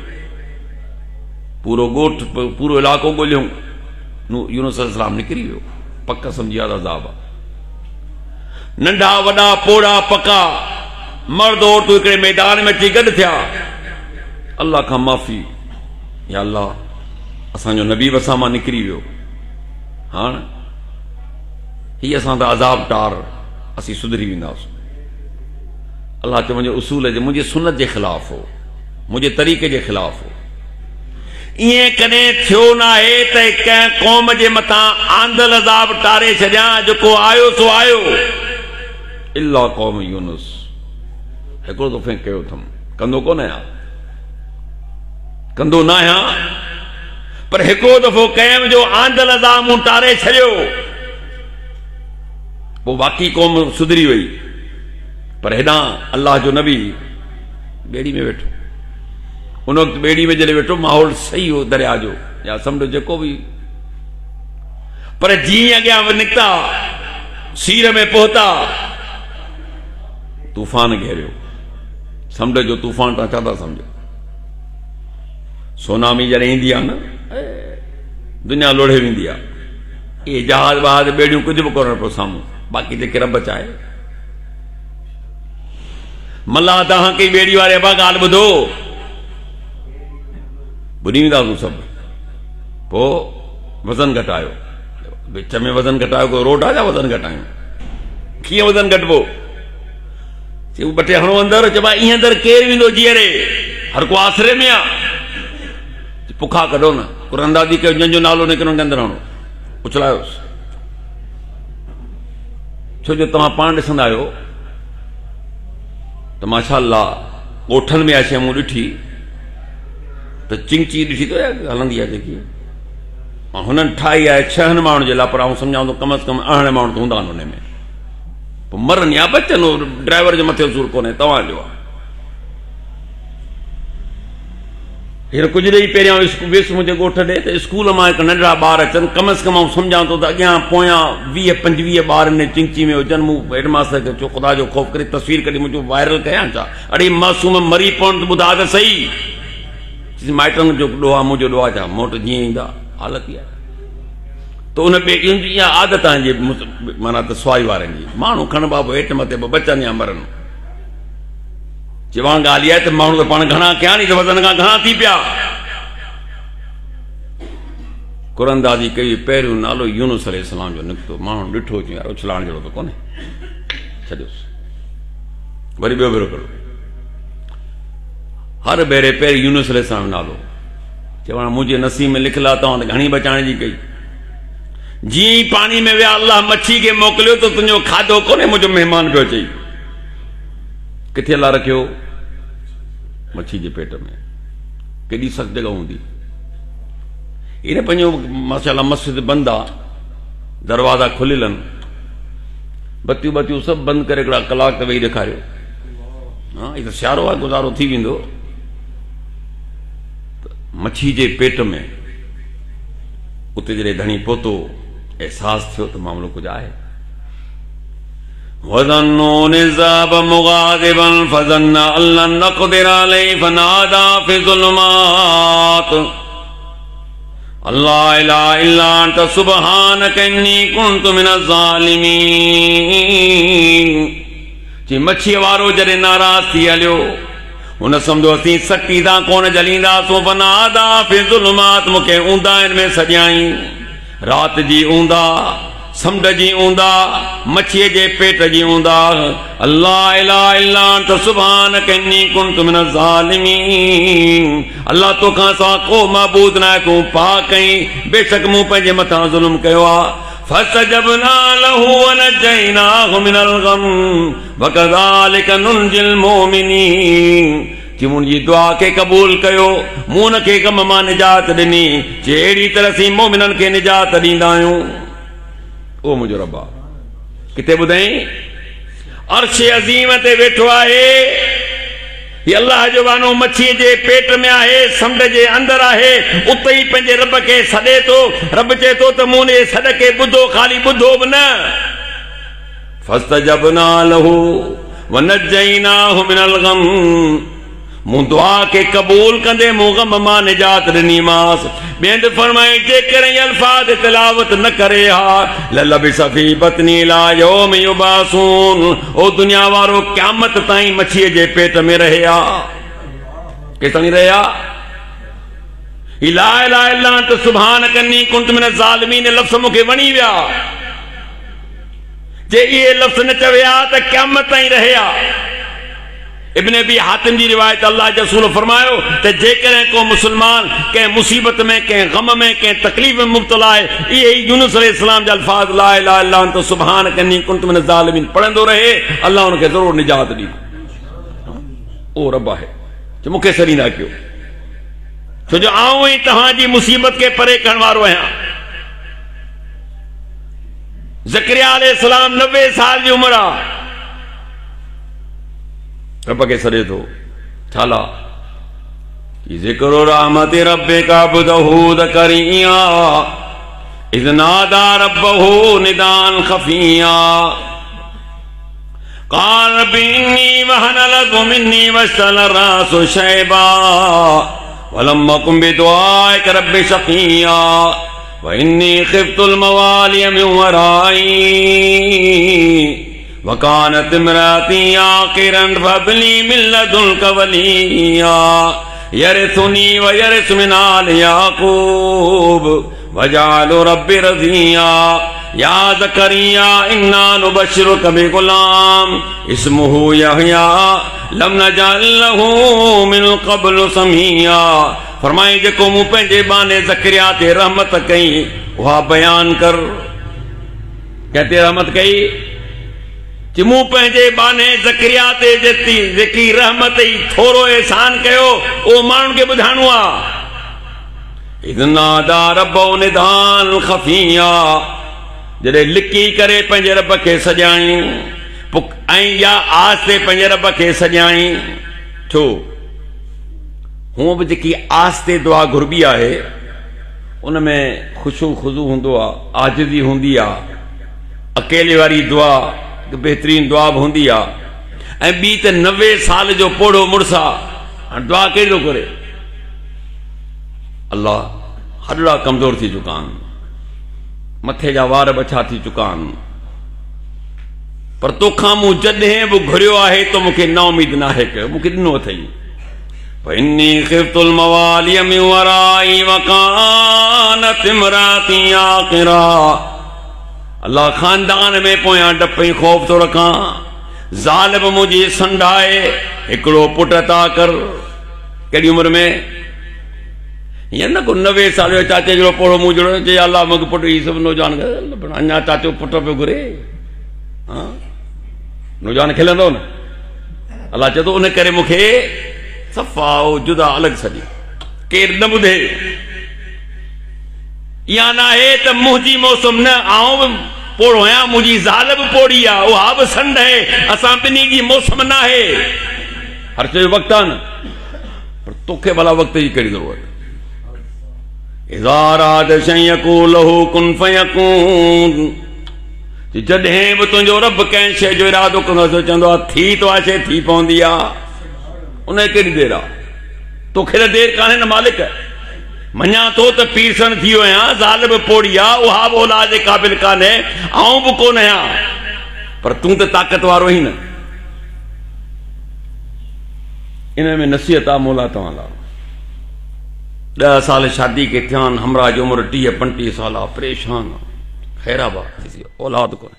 पूरो ॻोठ पूरो इलाइक़ो ॻोल्हियूं, यूनुस अलैहिस्सलाम निकिरी वियो, पक सम्झी विया त अज़ाब आहे। नंढा वॾा पोड़ा पका मर्द औरतूं हिकिड़े मैदान में अची गॾु थिया, अल्लाह खां माफ़ी, या अल्लाह असांजो नबी असां मां निकिरी वियो, हाणे हीअ असां त अज़ाब टार, असीं सुधरी वेंदासीं। अल्लाह चयो मुंहिंजे उसूल जे, मुंहिंजे सुन्नत जे ख़िलाफ़ हो, मुंहिंजे तरीक़े जे ख़िलाफ़ हो। ईअं कॾहिं थियो न आहे त कंहिं क़ौम जे मथां आंदल अज़ाब टारे छॾियां, जेको आयो सो आयो, इल्ला क़ौम यूनुस। हिकिड़ो दफ़े कयो अथमि, कंदो कोन आहियां, कंदो न आहियां, पर हिकिड़ो दफ़ो कयमि जो आंदल अज़ाब मूं टारे छॾियो, पोइ बाक़ी क़ौम सुधरी वई। पर हेॾां अल्लाह जो नबी ॿेड़ी में वेठो, उन वक़्तु ॿेड़ी में जॾहिं वेठो माहौल सही हो दरिया जो या समुंड जेको बि, पर जीअं अॻियां निकिता, सीर में पहुता, तूफ़ान घेरियो, समुंड जो तूफ़ान तव्हां छा था सम्झो? सोनामी जॾहिं ईंदी आहे न, दुनिया लोढ़े वेंदी आहे, इहे जहाज वहाज ॿेड़ियूं कुझु बि कोन पियो साम्हूं, बाक़ी जेके रब चाहे। मल्लाह तव्हां कई ॿेड़ी वारे अबा ॻाल्हि ॿुधो, ॿुधी वेंदा तूं सभु, पोइ वज़न घटायो, विच में वज़न घटायो, कोई रोड आहे छा वज़न घटायूं? कीअं वज़न घटिबो? चई ॿ टे हणो अंदरि, चइबा ईअं अंदरि केरु वेंदो जीअरे, हर को आसरे में आहे, पुखा कढो न, कुरंदाज़ी कयो, जंहिंजो नालो निकिरो अंदरि हणो, उछलायोसि। छो जो तव्हां पाण ॾिसंदा आहियो त माशाअल्लाह ॻोठनि में आहे शइ मूं ॾिठी त चिंची ॾिठी त हलंदी आहे जेकी, ऐं हुननि ठाही आहे छहनि माण्हुनि जे लाइ, पर आउं सम्झां थो कम अज़ कम अरिड़हं माण्हू त हूंदा आहिनि हुन में, पोइ मरनि या बचनि, ड्राइवर जे मथे सूर कोन्हे, तव्हांजो आहे। हींअर कुझु ॾेई पहिरियां वियुसि मुंहिंजे ॻोठ ॾे त स्कूल मां हिकु नंढड़ा ॿार अचनि, कम अज़ कम आउं सम्झां थो त अॻियां पोयां वीह पंजवीह ॿार हिन चिंची में हुजनि। मूं हेडमास्टर खे चयो ख़ुदा जो ख़ौफ़ करे तस्वीर कढी मुंहिंजो वायरल कयां छा? अड़े मासूम मरी पवनि त ॿुधा त सही, माइटनि जो ॾोहा मुंहिंजो ॾोहा छा, मोट जीअं ईंदा हालत इहा। त उन ॿेड़ियुनि जी इहा आदत आहे माना त सुवाई वारनि जी, माण्हू खण बाबो हेठि मथे बचनि या मरनि। चवण ॻाल्हि इहा आहे त माण्हू त पाण घणा कया नी त वज़न खां घणा थी पिया। कुरंदाज़ी कई, पहिरियों नालो यूनुस अलैहिस्सलाम जो निकितो, माण्हू ॾिठो चई यार उछलाइण जहिड़ो त कोन्हे, छॾियोसि। वरी ॿियो भेरो करो, हर भेरे पहिरीं यूनुस अलैहिस्सलाम नालो चवण मुंहिंजे नसीब में लिखियलु आहे, तव्हां त घणी बचाइण जी कई। जीअं पानी में विया अल्लाह मच्छी खे मोकिलियो त तुंहिंजो खाधो कोन्हे, मुंहिंजो महिमान पियो चई। किथे अल्लाह रखियो? मच्छी जे पेट में। केॾी सख़्त जॻह हूंदी। इन पंहिंजो माशाअल्लाह मस्जिद बंदि आहे, दरवाज़ा खुलियल आहिनि, बतियूं बतियूं सभु बंदि करे हिकिड़ा कलाक त वेही ॾेखारियो। हा हीअ त सियारो आहे, गुज़ारो थी वेंदो। मच्छी जे पेट में उते जॾहिं धणी पहुतो, एहसास थियो त मामलो कुझु आहे। वज़न्नून ज़ाब मुग़ाज़िबन फ़ज़न्न अल्लन नक़दिर अलैहि फ़नादा फ़ी ज़ुलुमात अल्ला इलाहा इल्ला अंत सुब्हानक इन्नी कुन्तु मिनज़ ज़ालिमीन। जी मच्छी वारो जॾहिं नाराज़ थी हलियो, हुन सम्झो असीं सख़्ती सां कोन जलींदासूं। फ़नादा फ़ी ज़ुलुमात, मूंखे ऊंदाहिनि में सॼाई। राति जी ऊंदा, समुंड जी ऊंदा, मच्छीअ जे पेट जी ऊंदा। अल्लाह इलाहा इल्ला अंत सुब्हानक इन्नी कुन्तु मिनज़ ज़ालिमीन। अल्लाह तोखां सवाइ को माबूद न आहे, तूं पाक आहीं, बेशक मूं पंहिंजे मथां ज़ुल्म कयो आहे। फस्तजबना लहू वनजैनाहु मिनल गम वकज़ालिक नुंजिल मोमिनीन। जी मुंहिंजी दुआ खे क़बूल कयो, मूं हुनखे गम मां निजात ॾिनी, जे अहिड़ी तरह सी मोमिननि खे निजात ॾींदा आहियूं। ओ मुंहिंजो रब आहे। किथे ॿुधाई? अर्श अज़ीम ते वेठो आहे। हीअ अल्लाह जो वानो मच्छीअ जे पेट में आहे, समुंड जे अंदरि आहे, उते ई पंहिंजे रब खे सॾे थो। रब चए थो त मूं उन सॾ खे ॿुधो, ख़ाली ॿुधो बि न। फस्तजबना लहू वनजैनाहु मिनल गम, मूं दुआ खे क़बूल कंदे मूं गम मां निजात ॾिनीमांसि। ॿियंदि फरमाई, जेकर इहे अल्फाज़ तिलावत न करे हा ललबिस फी बतनी इला यौम युबासून। ओ दुनिया वारो क़यामत ताईं मच्छीअ जे पेट में रहे हा। केसिताईं रहे हा? ला इलाहा इल्ला अंत सुब्हानक इन्नी कुन्तु मिनज़ ज़ालिमीन लफ़्ज़ मूंखे वणी विया। जे इहे लफ़्ज़ न चवे हा त क़यामत ताईं रहे हा। इब्न अबी हातिम जी रिवायत, अल्लाह जो रसूल फरमायो त जेकॾहिं को मुसलमान कंहिं मुसीबत में, कंहिं गम में, कंहिं तकलीफ़ में मुब्तला आहे, इहे ई यूनुस अलैहिस्सलाम जा अल्फाज़ ला इलाहा इल्ला अंत सुब्हानक इन्नी कुन्तु मिनज़ ज़ालिमीन पढ़ंदो रहे, अल्लाह हुनखे ज़रूरु निजात ॾींदो। ओ रब आहे जो मूंखे सरींदा कयो, छो जो आऊं ई तव्हांजी मुसीबत खे परे करण वारो आहियां। ज़करिया अलैहिस्सलाम नवे साल जी उमिरि आहे, रब के सरे थो। छाला ज़िक्र रहमत रब्बिका अब्दहू ज़करिया इज़ नादा रब्बहू निदान खफिया क़ाल रब्बी इन्नी वहनल अज़्मु मिन्नी वश्तअल अर्रासु शैबा वलम अकुन बिदुआइक रब्बि शक़िया व इन्नी ख़िफ़्तुल मवालिय मिन वराई वकानत इम्राती आक़िरन फहबली मिन लदुनक वलिया यरिसुनी व यरिसु मिन आलि याक़ूब वजअलहु रब्बि रज़िया या ज़करिया इन्ना नुबश्शिरुक बिग़ुलाम इस्मुहु यहया लम नजअल लहू मिन क़ब्लु समिया। फरमाई जेको मूं पंहिंजे बाने ज़करिया ते रहमत कई उहा बयान कर। कहते रहमत कई कि मूं पंहिंजे बाने ज़करिया ते जेती जेकी रहमत ई थोरो एहसान कयो उहो माण्हुनि खे ॿुधाइणो आहे। इज़ नादा रब्बहू निदान खफिया, जॾहिं लिकी करे पंहिंजे रब खे सॼाई, ऐं या आस्ते पंहिंजे रब खे सॼाई। छो? हूअं बि जेकी आस्ते दुआ घुरबी आहे उन में ख़ुशू खुज़ू हूंदो आहे, आजिज़ी हूंदी आहे, अकेले वारी दुआ बेहतरीन दुआ बि हूंदी आहे। ऐं ॿी त नवे साल जो पोड़ो मुड़ुस आहे, हाणे दुआ कहिड़ी थो करे? अल्लाह हॾड़ा कमज़ोर थी चुका आहिनि, मथे जा वार बछा थी चुका आहिनि, पर तोखां मूं जॾहिं बि घुरियो आहे तो मूंखे ना उमीद न आहे कयो, मूंखे ॾिनो अथई। इन्नी खिफ्तुल मवालिय मिन वराई वकानत इमराती आखिरा। अल्लाह खानदान में पोयां डपई खौफ तो रखा, ज़ालिब मुझी संडाए हिकड़ो पुट अता कर। केड़ी उम्र में? ये न को नवे साल जो चाचे जो पोड़ो मुंह जोड़ो जे अल्लाह मूंखे पुट ही सब नौजवान अञा चाचो पुट पे घुरे। हाँ नौजवान खिलंदो न, अल्लाह चए थो उन करे मूंखे सफ़ा जुदा अलग सॼी केर न ॿुधे। या ना है त मुंहिंजी मौसम न आऊं बि पोड़ो आहियां, मुंहिंजी ज़ाल बि पोड़ी आहे, उहा बि संड आहे, असां ॿिन्ही जी मौसम न आहे। हर शइ जो वक़्तु आहे न, पर तोखे भला वक़्त जी कहिड़ी ज़रूरत? इज़ा अराद शैअन यक़ूलु लहू कुन फयकून। जॾहिं बि तुंहिंजो रब कंहिं शइ जो इरादो कंदो आहे चवंदो आहे थी तो आहे शइ थी पवंदी आहे। उन केड़ी देर आहे? तोखे त देर कान्हे न मालिक। मञा तो त पीरसण थी वियो आहियां, ज़ाल बि पोड़ी आहे, उहा बि औलाद जे क़ाबिल कान्हे, आऊं बि कोन आहियां, पर तूं त ताक़त वारो ई न। इन में नसीहत आहे मौला तव्हां लाइ। ॾह साल शादी के थिया आहिनि, हमरा जी उमिरि टीह पंटीह साल आहे, परेशान आहे, ख़ैराबा औलाद कोन्हे।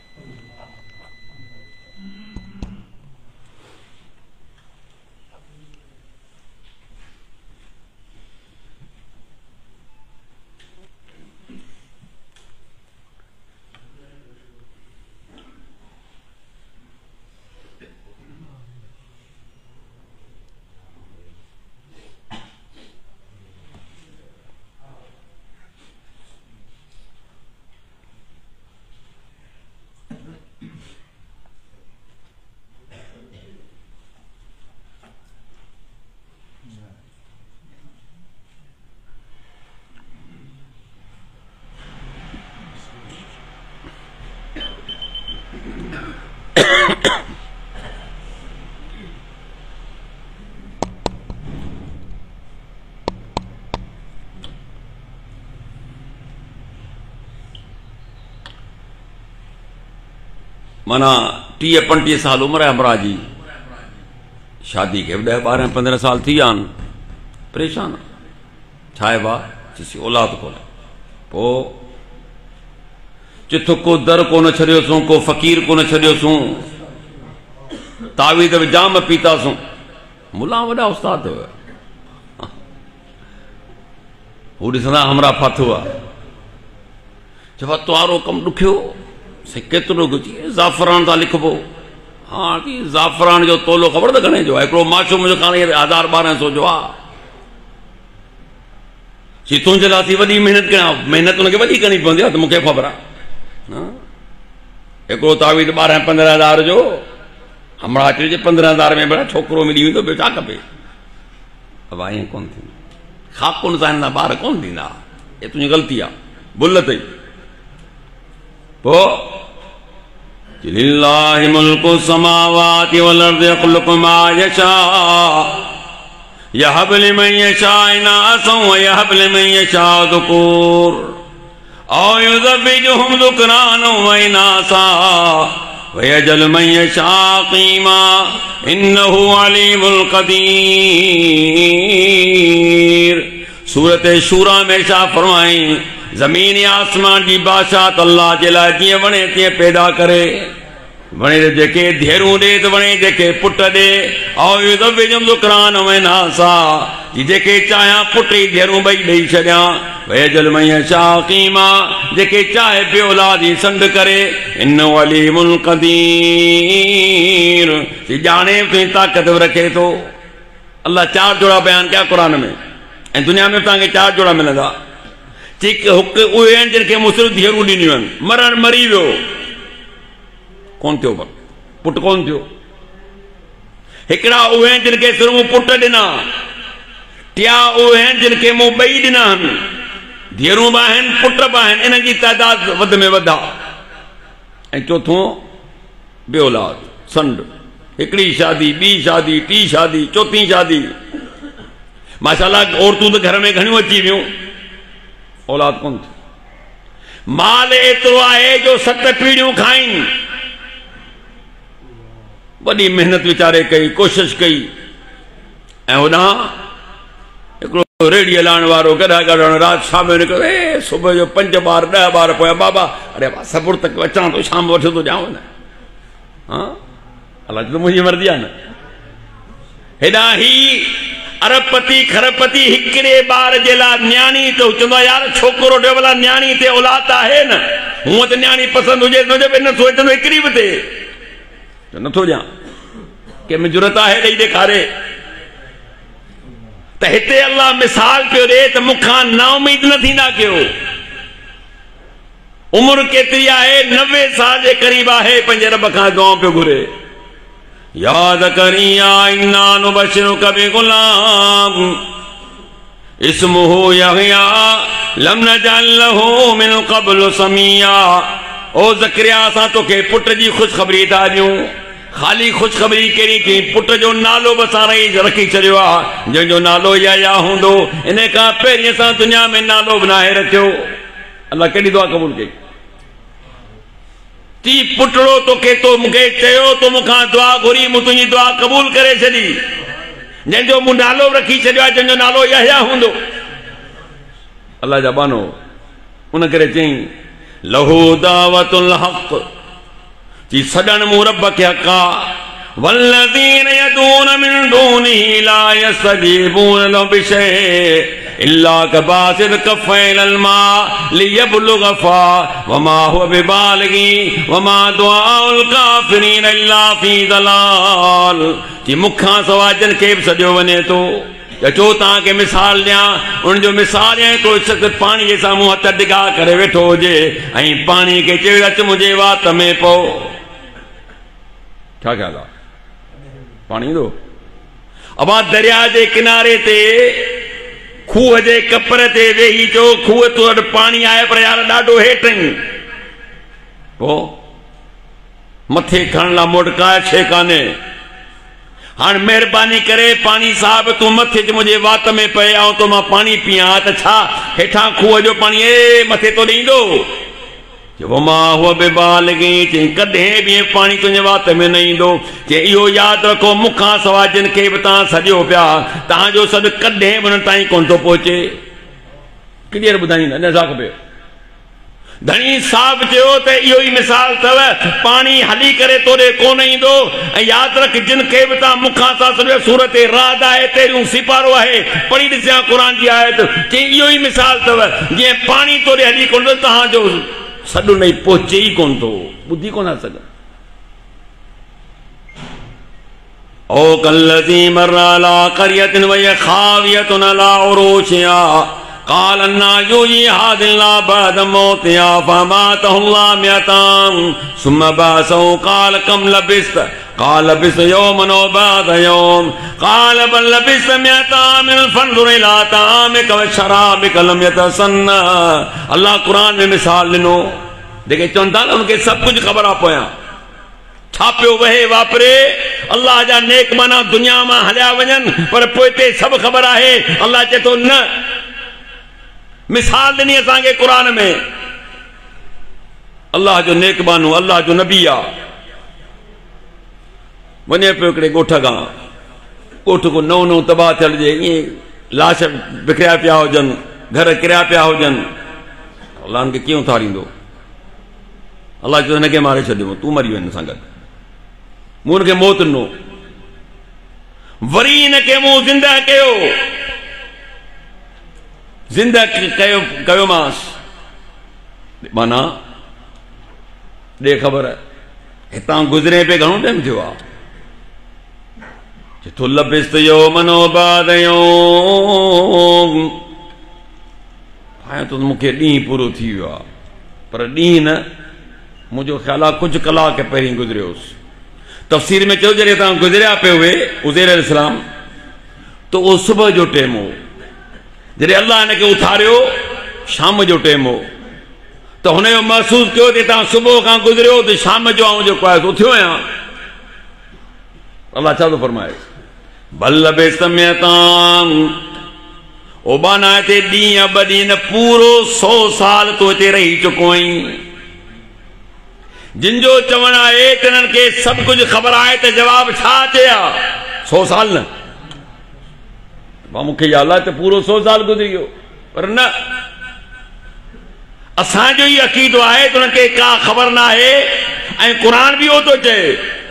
माना टीह पंटीह साल उम्र है हमरा जी, शादी के ॾह ॿारहं पंद्रहं साल थी विया आहिनि, परेशान छा आहे भाउ? चईसि औलाद कोन्हे। पोइ चिथो को दर कोन छॾियोसूं, को फ़क़ीर कोन छॾियोसूं, तावीज़ बि जाम पीतासूं। मुला वॾा उस्ताद हुआ, हू ॾिसंदा हमरा फाथो आहे, चइबो तुआरो कमु ॾुखियो से केतिरो घुची ज़ाफ़रान था लिखबो। हाँ की ज़ाफ़रान जो तोलो ख़बर त घणे जो आहे? हिकिड़ो माशो मुंहिंजो कान हज़ार ॿारहं सौ जो आहे। चई तुंहिंजे लाइ थी वॾी महिनत कयां, महिनत हुनखे वॾी करणी पवंदी आहे, त मूंखे ख़बर आहे। हिकिड़ो तावीज़ ॿारहं पंद्रहं हज़ार जो, हमरा अचे पंद्रहं हज़ार में भेण छोकिरो मिली वेंदो, ॿियो छा खपे? अब ईअं कोन थींदो, ख़ाक कोन चाहींदा, ॿार कोन ॾींदा, हे तुंहिंजी ग़लती आहे, भुल अथई। पोइ लिल्लाहि मुल्कु समावाति वल अर्दि यख़्लुक़ु मा यशा यहब लिमन यशा इनासा व यहब लिमन यशा ज़ुकूर औ युज़व्विजुहुम ज़ुक्राना व इनासा व यजअलु मन यशा क़ीमा इन्नहु अलीमुल क़दीर। सूरत शूरा में छा फरमाई? ज़मीन आसमान जी बादशाह अल्लाह जे लाइ जीअं वणे तीअं पैदा करे, वणे जेके धेरूं ॾे त वणे जेके पुट ॾे, ऐं ज़ुक्रान व इनासा जेके चाहियां पुट ई धेरूं ॿई ॾेई छॾियां, वयजल मन यशा क़ीमा जेके चाहे पियो औलाद जी संड करे, इन्नहु अलीमुल क़दीर ॼाणे तुंहिंजी ताक़त रखे थो। अल्लाह चार जोड़ा बयान कया क़ुरान में, ऐं दुनिया में तव्हांखे चार जोड़ा मिलंदा। ठीक हुक उहे आहिनि जिनखे मूं सिर्फ़ु धेरूं ॾिनियूं आहिनि, मरण मरी वियो कोन थियो, पर पुट कोन थियो। हिकिड़ा उहे आहिनि जिनखे सिर्फ़ु मूं पुट ॾिना, टिया उहे आहिनि जिनखे मूं ॿई ॾिना आहिनि, धेरूं बि आहिनि पुट बि आहिनि, इन जी तइदाद वधि में वधि आहे। ऐं चोथों बे औलाद संड, हिकिड़ी शादी, ॿी शादी, टी शादी, चोथीं शादी। माशाअल्लाह औरतूं त घर में घणियूं अची वियूं, औलाद कोन थी। माल एतिरो आहे जो सत पीढ़ियूं खाइनि। वॾी मेहनत वीचारे कई, कोशिश कई, ऐं होॾां रेडी हलाइण वारो गॾा कढण राति शाम जो निकिरो ए सुबुह जो पंज बार ॾह बार पोयां बाबा अरे बा सबुर तक अचां थो शाम वठी थो ॾियांव न हाँ अलाह चवंदो मुंहिंजी मर्ज़ी आहे न हेॾा ही अरबपति खरबपति हिकिड़े ॿार जे लाइ न्याणी तो चवंदो आहे यार छोकिरो ॾियो भला न्याणी ते औलाद आहे न हूअं त न्याणी पसंदि हुजे न हुजे नथो चवंदो हिकिड़ी बि थिए त नथो ॾियां कंहिंमें ज़रूरत आहे ॾेई ॾेखारे त हिते अल्लाह मिसाल पियो ॾे त मूंखां नाउमीद न थींदा कयो उमिरि केतिरी आहे नवे साल जे क़रीब आहे पंहिंजे रब खां दुआऊं पियो घुरे याद करिया इन्ना नुबशिरुका बिगुलाम इस्मुहु यहया लम नजअल लहू मिन क़ब्ल समिया ओ ज़करिया असां तोखे पुट जी ख़ुशख़बरी था ॾियूं खाली ख़ुशख़बरी कहिड़ी थी पुट जो नालो बि असां रखी छॾियो आहे जंहिंजो नालो यहया हूंदो इन खां पहिरीं असां दुनिया में नालो बनाए रखियो अल्लाह केॾी दुआ क़बूल कई ती पुटड़ो तोखे तो मूंखे चयो तो मूंखां दुआ घुरी मूं तुंहिंजी दुआ क़बूल करे छॾी जंहिंजो मूं नालो रखी छॾियो आहे जंहिंजो नालो यहया हूंदो अल्लाह जा बानो उन करे चई लहू दावतुल हक़ जी सॾण मूं रब खे हक़ आहे वल्लज़ीन यदून मिन दूनिही ला यस्तजीबून लहुम बिशैइन इल्ला कबासित कफ़ैन अलमा लियबलुग फा वमा हुवा बिबालिगी वमा दुआउल काफिरीन इल्ला फी दलाल जी मुखां सवाइ जिन खे बि सॼो वञे थो चओ तव्हांखे मिसाल ॾियां उनजो मिसाल ॾियां कोई शख़्स पाणी जे साम्हूं हथ डिघा करे वेठो हुजे ऐं पाणी खे चए अच मुंहिंजे वात में पओ छा ख़्याल आहे पाणी ईंदो अबा दरिया जे किनारे ते खूह जे कपर ते वेही चो खूह तो वटि पाणी आहे पर यार ॾाढो हेठि पोइ मथे खणण लाइ मूं वटि का शइ कान्हे हाणे महिरबानी करे पाणी साहिब तूं मथे च मुंहिंजे वात में पए ऐं तो मां पाणी पीआं त छा हेठां खूह जो पाणी ए मथे तो ॾींदो वमा हुआ बेबालिगी चई कॾहिं बि पाणी तुंहिंजे वात में न ईंदो चई इहो यादि रखो मूंखां सवाइ जिन खे बि तव्हां सॼो पिया तव्हांजो सॾु कॾहिं बि उन ताईं कोन थो पहुचे क्लियर ॿुधाईंदा न छा खपे धणी साहिब चयो त इहो ई मिसाल अथव पाणी हली करे तोड़े कोन ईंदो ऐं यादि रख जिन खे बि तव्हां मूंखां सां सॼो सूरत राद आहे तेरियूं सिपारो आहे पढ़ी ॾिसां क़ुर जी आयत चई इहो ई मिसाल अथव जीअं पाणी तोड़े हली कोन थो तव्हांजो सॾु न पहुचे ई कोन थो ॿुधी कोन था सघनि ओ कल्लज़ी मर्र अला क़रयतिन वहिय ख़ावियतुन अला उरूशिहा क़ाल अन्ना युहयी हादिल्लाहु बअद मौतिहा फअमातहु अल्लाहु मिअता आम सुम्मा बअसहु क़ाल कम लबिस्त क़ाल लबिस्त यौमन औ बअद यौम क़ाल बल लबिस्त मिअता आमिन फंज़ुर इला तआमिक व शराबिक लम यतसन्ना अल्लाह कुरान में मिसाल ॾिनो जेके चवनि था न उनखे सभु कुझु ख़बर आहे पोयां छा पियो वहे वापरे अल्लाह जा नेक माना दुनिया मां हलिया वञनि पर पोइ ते सभु ख़बर आहे अल्लाह चए थो न मिसाल ॾिनी असांखे क़ुरान में अल्लाह जो नेक मानू अल्लाह जो नबी आहे वञे पियो हिकिड़े ॻोठ खां ॻोठ को नओं नओं तबाह थियल हुजे ईअं लाश बिखरिया पिया हुजनि घर किरिया पिया हुजनि अल्लाह हुनखे कीअं उथारींदो अल्लाह चयो हिनखे मारे छॾियो तूं मरी वञ सां गॾु मूं हुनखे मौत ॾिनो वरी हिनखे मूं ज़िंदह कयो ज़िंदह कयो कयोमांसि माना ॾे ख़बर हितां गुज़रे पे घणो टाइम थियो आहे तो लबिस्त यौमन औ बअद यौम हाणे तो मूंखे ॾींहुं पूरो थी वियो आहे पर ॾींहुं न मुंहिंजो ख़्यालु आहे कुझु कलाक पहिरीं गुज़रियोसि तफ़सीर में चयो जॾहिं तव्हां गुज़रिया पियो हुए उज़ैर अलैहिस्सलाम तो उहो सुबुह जो टाइम हो जॾहिं अल्लाह हिनखे उथारियो शाम जो टाइम हो तो हुनजो महसूस कयो त तव्हां सुबुह खां गुज़रियो त शाम जो आऊं जेको आहे उथियो आहियां अल्लाह छा थो फरमाए बल लबिस्त मिअता आम ओ बाना हिते ॾींहं ॿ ॾींहं न पूरो सौ साल तूं हिते रही चुको आहीं जिन जो चवणु आहे त हिननि खे सभु कुझु ख़बर आहे त जवाब छा अचे हा सौ साल न मां मूंखे या अल्लाह त पूरो सौ साल गुज़री वियो, पर न असांजो ई अक़ीदो आहे त उनखे का ख़बर न आहे। ऐं क़ुरान बि उहो थो चए,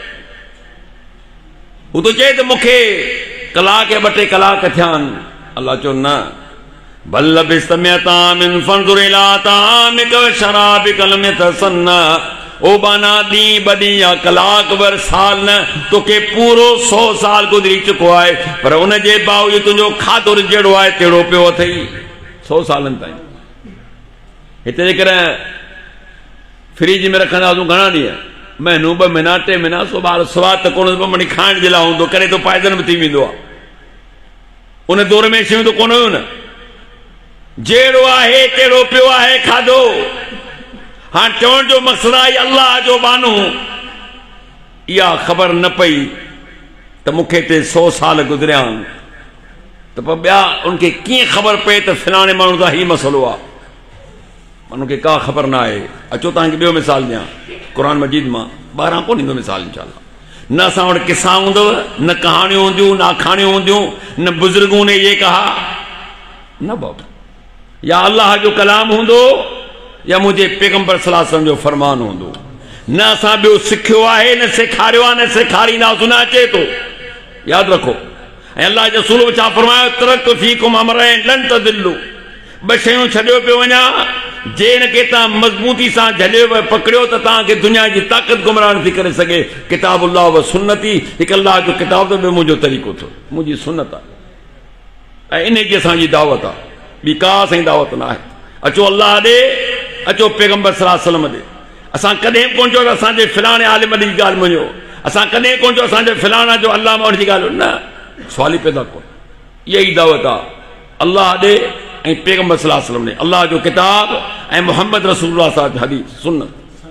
हू थो चए त मूंखे कलाक या ॿ टे कलाक थिया आहिनि। अल्लाह चयो न, बल लबिस्त मिअता मिन फंज़ुर इला तामिक व शराबिक लम यतसन्ना, ओ बाना दी बदी या कलाक वर साल न, तोखे पूरो सौ साल गुज़री चुको आहे, पर उन जे बावजूद तुंहिंजो खाधो जहिड़ो आहे तहिड़ो पियो अथई सौ सालनि ताईं। हिते जेकॾहिं फ्रिज में रखंदासीं घणा ॾींहं, महीनो ॿ महीना टे महीना, सो ॿार सवादु त कोन मणी खाइण जे लाइ हूंदो, करे तो पाइजन बि थी वेंदो आहे। उन दौर में शयूं त कोन हुयूं न, जहिड़ो आहे तहिड़ो पियो आहे खाधो। हाणे चवण जो मक़सदु आहे अल्लाह जो बानो इहा ख़बर न पई त मूंखे हिते सौ साल गुज़रिया आहिनि, त पोइ ॿिया उनखे कीअं ख़बर पए त फलाणे माण्हू सां हीउ मसइलो आहे, उनखे का ख़बर न आहे। अचो तव्हांखे ॿियो मिसाल ॾियां क़ुरान मजीद मां, ॿाहिरां कोन ईंदो मिसाल इंशाअल्लाह। न असां वटि किसा हूंदव, न कहाणियूं हूंदियूं, न आखाणियूं हूंदियूं, न बुज़ुर्गों ने ये कहा, न बाबा, या अल्लाह जो कलाम हूंदो या मुंहिंजे पैगंबर सल्लल्लाहु अलैहि वसल्लम जो फरमान हूंदो। न असां ॿियो सिखियो आहे, न सेखारियो आहे, न सेखारींदासीं, न अचे थो, यादि रखो। ऐं अल्लाह जो रसूल छा फरमायो, तरक़्तु फ़ीकुम अमरैन लन तदिल्लू, ॿ शयूं छॾियो पियो वञा, जे हिनखे तव्हां मज़बूती सां झलियो पकड़ियो त तव्हांखे दुनिया जी ताक़त गुमराह थी करे सघे। किताबुल्लाह व सुन्नती, हिकु अल्लाह जो किताब त ॿियो मुंहिंजो तरीक़ो थियो, मुंहिंजी सुन्नत आहे, ऐं इन जी असांजी दावत आहे, ॿी का असांजी दावत न आहे। अचो अल्लाह ॾे, अचो पैगंबर सल्लल्लाहु अलैहि वसल्लम ॾे। असां कॾहिं कोन चयो त असांजे फिलाणे आलिम जी ॻाल्हि मञो, असां कॾहिं कोन चयो असांजे फिलाणा जो अल्लामा जी ॻाल्हि न, सवाल ई पैदा कोन। इहा ई दावत आहे, अल्लाह ॾे ऐं पैगंबर सल्लल्लाहु अलैहि वसल्लम ने, अल्लाह जो किताब ऐं मोहम्मद रसूलुल्लाह साहब हदीस सुन्नत।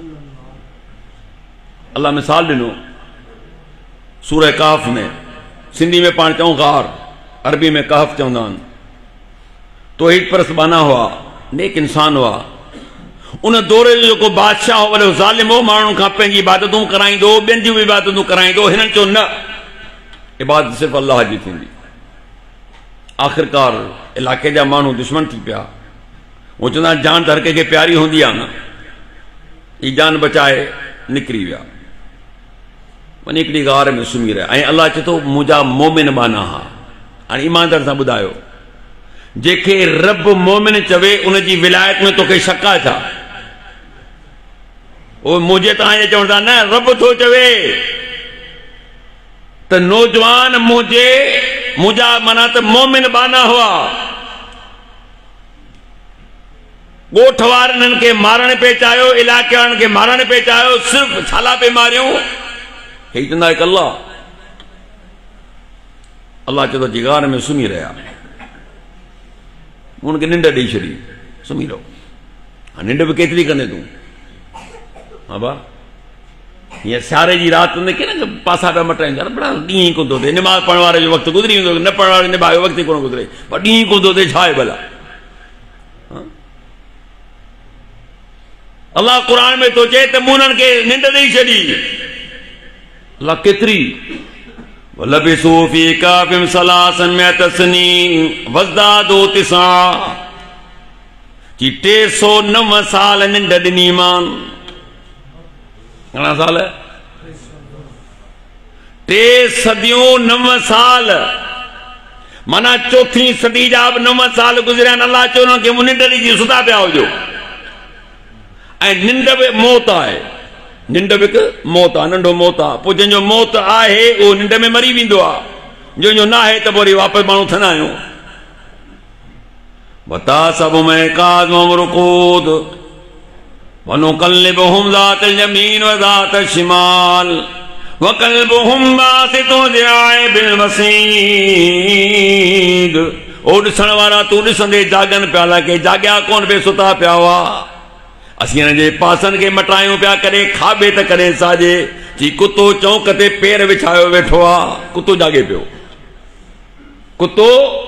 अल्लाह मिसाल ॾिनो सूरह कहफ में, सिंधी में पाण चऊं गार, अरबी में कहफ चवंदा आहिनि। तौहीद परस्त बाना हुआ, नेक इंसान हुआ। उन दौरे जो जेको बादशाह हो, वॾो ज़ालिम हो, माण्हुनि खां पंहिंजी इबादतूं कराईंदो, ॿियनि जूं बि इबादतूं कराईंदो। हिननि चयो न, इबादत सिर्फ़ु अल्लाह जी थींदी। आख़िरकार इलाइक़े जा माण्हू दुश्मन थी पिया। वो चवंदा जान त हर कंहिंखे प्यारी हूंदी आहे न, ही जान बचाए निकिरी विया, वञी हिकिड़ी गार में सुम्ही रहिया। ऐं अल्लाह चए थो मुंहिंजा मोमिन बाना हा। हाणे ईमानदार सां ॿुधायो, जेके रब मोमिन चवे उनजी विलायत में तोखे शक आहे छा? उहो मुंहिंजे तव्हांजे चवण सां न, रब थो चवे त नौजवान मुंहिंजे मुंहिंजा माना त मोमिन बाना हुआ। ॻोठ वारनि खे मारण पे चाहियो, इलाइक़े वारनि खे मारण पे चाहियो, सिर्फ़ु छाला पे मारियूं? हे चवंदा हिकु अल्लाह। अल्लाह चवंदो जिगार में सुम्ही रहिया, उनखे निंड ॾेई छॾी, सुम्ही रहो। हा निंड बि केतिरी कंदे तूं? हा बा हीअं सियारे जी राति न की न पासा पिया मटाईंदा, बड़ा ॾींहुं ई कोन थो थिए, निमाज़ पढ़ण वारे जो वक़्तु गुज़री वेंदो, न पढ़ण वारे निमाज़ जो वक़्तु ई कोन गुज़रे, पर ॾींहुं ई कोन थो थिए, छा आहे भला? अल्लाह क़ुरान में थो चए त मूं उन्हनि खे निंड ॾेई छॾी। अल्लाह केतिरी लबिसू फी कहफिहिम सलासन मिअत सनीन वज़दादू तिसा, जी टे सौ नव साल निंड ॾिनी मान। घणा साल? टे सदियूं नव साल, माना चौथी सदी जा बि नव साल गुज़रिया। अल्लाह चयो उन्हनि खे मूं निंड ॾिनी, सुता पिया हुजो। ऐं निंड बि मौत आहे, निंड बि हिकु मौत आहे, नंढो मौत आहे। पोइ जंहिंजो मौत आहे उहो निंड में मरी वेंदो आहे, जंहिंजो न आहे त पोइ वरी वापसि माण्हू थींदा आहियूं। बता सब में काज़म रुकूद वनुक़ल्लिबुहुम ज़ातल यमीन व ज़ातल शिमाल व क़ल्बुहुम बासितुन ज़िराए बिल वसीद। ओ ॾिसण वारा तूं ॾिसंदे जागनि पिया, लॻे जाॻिया कोन पे, सुता पिया हुआ। असीं हिन जे पासनि खे मटायूं पिया, कॾहिं खाॿे त कॾहिं साॼे। जी कुतो चौंक ते पेर विछायो वेठो आहे, कुतो जाॻे पियो। कुतो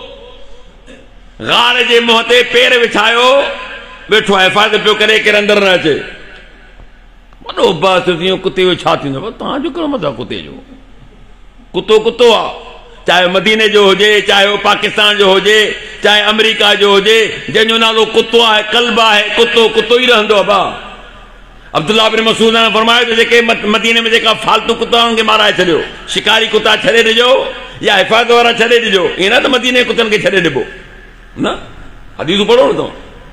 गार जे मुंहं ते पेर विछायो वेठो आहे, हिफ़ाज़त पियो करे केरु अंदरि न अचे। वॾो बस कुते जो छा थींदो? तव्हांजो कहिड़ो मतिलबु कुते जो? कुतो कुतो आहे, चाहे मदीने जो हुजे, चाहे वो पाकिस्तान जो हुजे, चाहे अमेरिका जो हुजे, जंहिंजो नालो कुत्तो आहे, कल्ब आहे, कुत्तो कुत्तो ई रहंदो आहे। भाउ अब्दुल्लाह बिन मसूद ने फरमायो त जेके मदीने में जेका फालतू कुत्ता उन्हनि खे माराए छॾियो, शिकारी कुत्ता छॾे ॾिजो या हिफ़ाज़त वारा छॾे ॾिजो, ईअं न त मदीने कुतनि खे छॾे ॾिबो न। हदीसूं पढ़ो न तव्हां,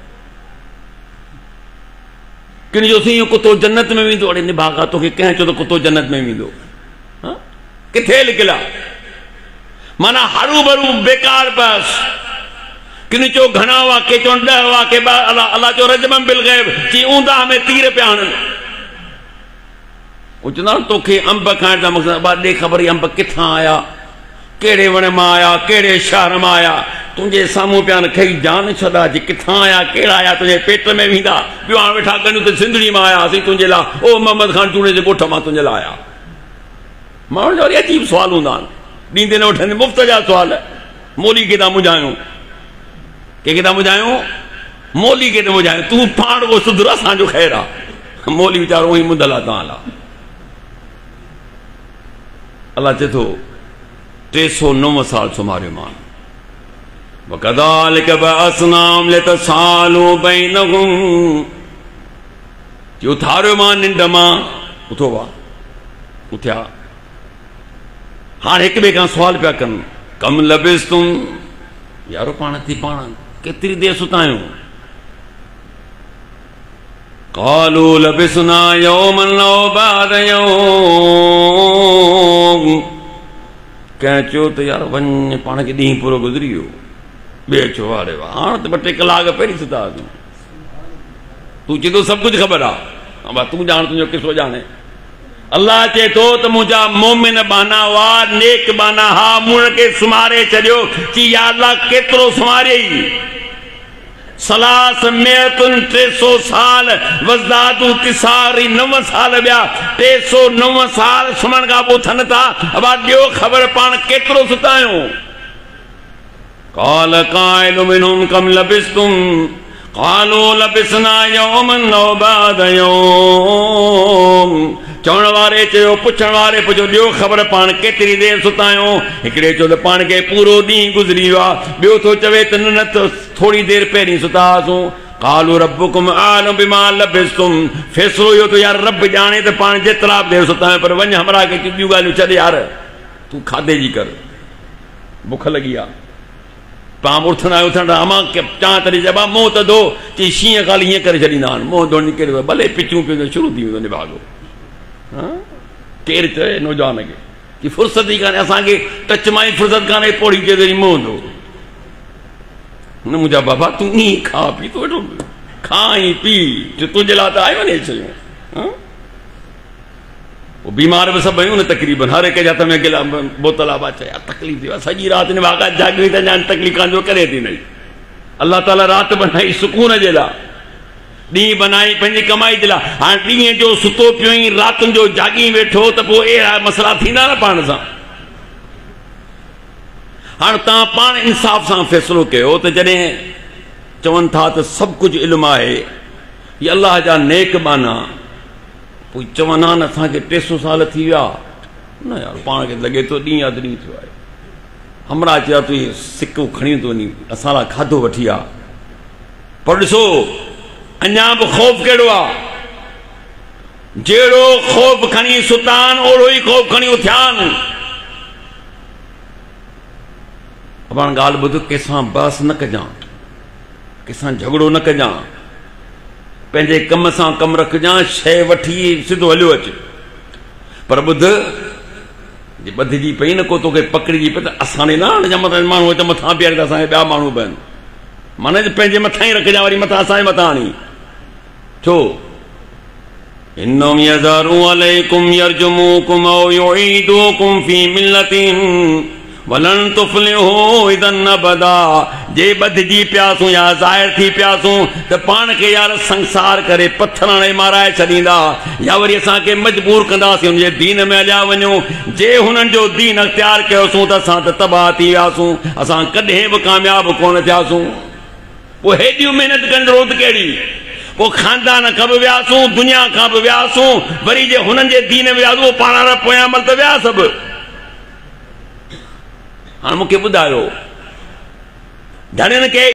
किन जो सी कुत्तो जन्नत में वेंदो, अड़े निभागा तोखे कंहिं चयो त कुत्तो जन्नत में वेंदो? किथे लिखियलु आहे? माना हरू भरू बेकार बस। किन चो घणा हुआ, के चो ॾह हुआ, के अल्लाह अल्लाह चो रजमम बिल गैब, चई ऊंदा में तीर पिया हणनि। वो चवंदा तोखे अंब खाइण जा मक़सद बा ॾे ख़बर अंब किथां आया, कहिड़े वण मां आया, कहिड़े शहर मां आया, तुंहिंजे साम्हूं पिया न खई जान छॾा जी किथां आया, कहिड़ा आया, तुंहिंजे पेट में वेंदा। ॿियो हाणे वेठा कयूं त सिंधड़ी मां आयासीं तुंहिंजे लाइ, ओ मोहम्मद ख़ान चूड़े जे ॻोठ मां तुंहिंजे लाइ आया। माण्हुनि जा वरी अजीब सुवाल हूंदा आहिनि, ॾींदे न वठंदे मुफ़्त जा सुवाल। मोली खे था मुझायूं, कंहिंखे था मुझायूं? मोली खे थो मुझायूं। तूं पाण उहो सुधर, असांजो ख़ैरु आहे। मोली वीचारो उहो ई मुदल आहे तव्हां लाइ। अल्लाह चए थो टे सौ नव साल सुम्हारियो मान। वकदालिक बअसनाहुम लितसालू बैनहुम, जो उथारियो मां निंड मां, उथो वा उथिया, हाणे हिक ॿिए खां सुवाल पिया कनि, कम लबिस्तुम, यारो पाण थी पाण केतिरी देरि सुता आहियूं? क़ालू लबिसना यौमन औ बअद यौम, कंहिं चयो त यार वञ पाण खे ॾींहुं पूरो गुज़री वियो। ॿिए चयो अरे वाह हाणे त ॿ टे कलाक पहिरीं सुता हुआसीं। तूं चए थो सभु कुझु ख़बर आहे, तूं ॼाण, तुंहिंजो किसो ॼाणे। अल्लाह चए थो त मुंहिंजा मोमिन बाना हुआ, नेक बाना हा, मूं खे सुम्हारे छॾियो। चई या अल्लाह केतिरो सुम्हारियई? सलास मेतुन, टे सौ साल, वज़दादू तिसारी, नव साल ॿिया, टे सौ नव साल सुम्हण खां पोइ थियनि था। अब ॾियो ख़बर पाण केतिरो सुता आहियूं? क़ाल क़ाइलु मिनहुम कम लबिस्तुम, क़ालू लबिसना यौमन औ बअद यौम। चवण वारे चयो, पुछण वारे पुछो, ॾियो ख़बर पाण केतिरी देरि सुता आहियूं? हिकिड़े चयो त पाण खे पूरो ॾींहुं गुज़री वियो आहे, ॿियो थो चवे त न त थोरी देरि पहिरीं सुता हुआसीं। क़ालू रब्बुकुम आलम बिमा लबिस्तुम, फ़ैसिलो इहो त यार रब ॼाणे त पाण जेतिरा बि देरि सुता आहियूं, पर वञ हमरा खे ॿियूं ॻाल्हियूं छॾे यार, तूं खाधे जी कर, बुख लॻी आहे। पाण उथंदा आहियूं उथंदा अमां चवां तॾहिं चइबा मोह त धो, चई शींहं ख़ाली हीअं करे छॾींदा आहिनि, मोह धो निकिरे भले पिचूं पियूं शुरू थी वेंदो निभागो। केरु चए नौजवान खे कि फुर्सत ई कान्हे, असांखे टच मां ई फुर्सत कान्हे, पोड़ी चए मोह धो। न मुंहिंजा बाबा तूं ईअं खा पी, तूं वेठो खा ई पी, तुंहिंजे लाइ त आयो ने शयूं। वो बीमार बि सभु आहियूं न तकरीबन, हर हिकु जे हथ में गिला बोतल आहे। चए तकलीफ़ थी आहे, सॼी राति निभागा जाॻी त ॼाण तकलीफ़ कान जो करे थी। नहीं अल्लाह ताला राति बनाई सुकून जे लाइ, ॾींहुं बनाई पंहिंजी कमाई जे लाइ। हाणे ॾींहं जो सुतो पियो ई, राति जो जागी वेठो, त पोइ अहिड़ा मसइला थींदा न पाण सां। हाणे तव्हां पाण इंसाफ़ सां फ़ैसिलो कयो त जॾहिं चवनि था त सभु कुझु इल्मु आहे, हीअ अलाह जा नेक बाना, पोइ चवनि हा न असांखे टे सौ साल थी विया न यार, पाण खे लॻे थो ॾींहुं अधु ॾींहुं थियो आहे। हमरा चया तूं इहे सिको खणी थो वञी, असां लाइ खाधो वठी आ, पर ॾिसो अञा बि ख़ौफ़ कहिड़ो आहे? जहिड़ो ख़ौफ़ खणी सुता आहिनि, ओड़ो ई ख़ौफ़ खणी उथिया आहिनि। पाण ॻाल्हि ॿुध, कंहिंसां बहस न कजां, कंहिंसां झगड़ो न कजां, पंहिंजे कम सां कमु रखजांइ, शइ वठी सिधो हलियो अच। पर ॿुध, जे ॿधिजी पई न को तोखे पकड़िजी पई त असां न हिन जा मथां माण्हू त मथां बीहारे त असांखे ॿिया माण्हू बि आहिनि, माना पंहिंजे मथां ई रखजांइ, वरी मथां असांजे मथां आणी छो? इन्नहुम यज़ारू अलैकुम यरजुमूकुम औ युईदूकुम फी मिल्लतिहिम वलन तुफ्लिहू इदन अबदा। जे ॿधिजी पियासूं या ज़ाहिर थी पियासूं त पाण खे यार संसार करे पत्थर हणे माराए छॾींदा, या वरी असांखे मजबूर कंदासीं हुनजे दीन में हलिया वञूं। जे हुननि जो दीन अख़्तियार कयोसीं त असां त तबाह थी वियासीं, असां कॾहिं बि कामयाबु कोन थियासीं। पोइ हेॾियूं महिनत करण ज़रूरत कहिड़ी? पोइ खानदान खां बि वियासीं, दुनिया खां बि वियासीं, वरी जे हुननि जे दीन में वियासीं, पाण पोयां मल त विया सभु। हाणे मूंखे ॿुधायो, धणियुनि खे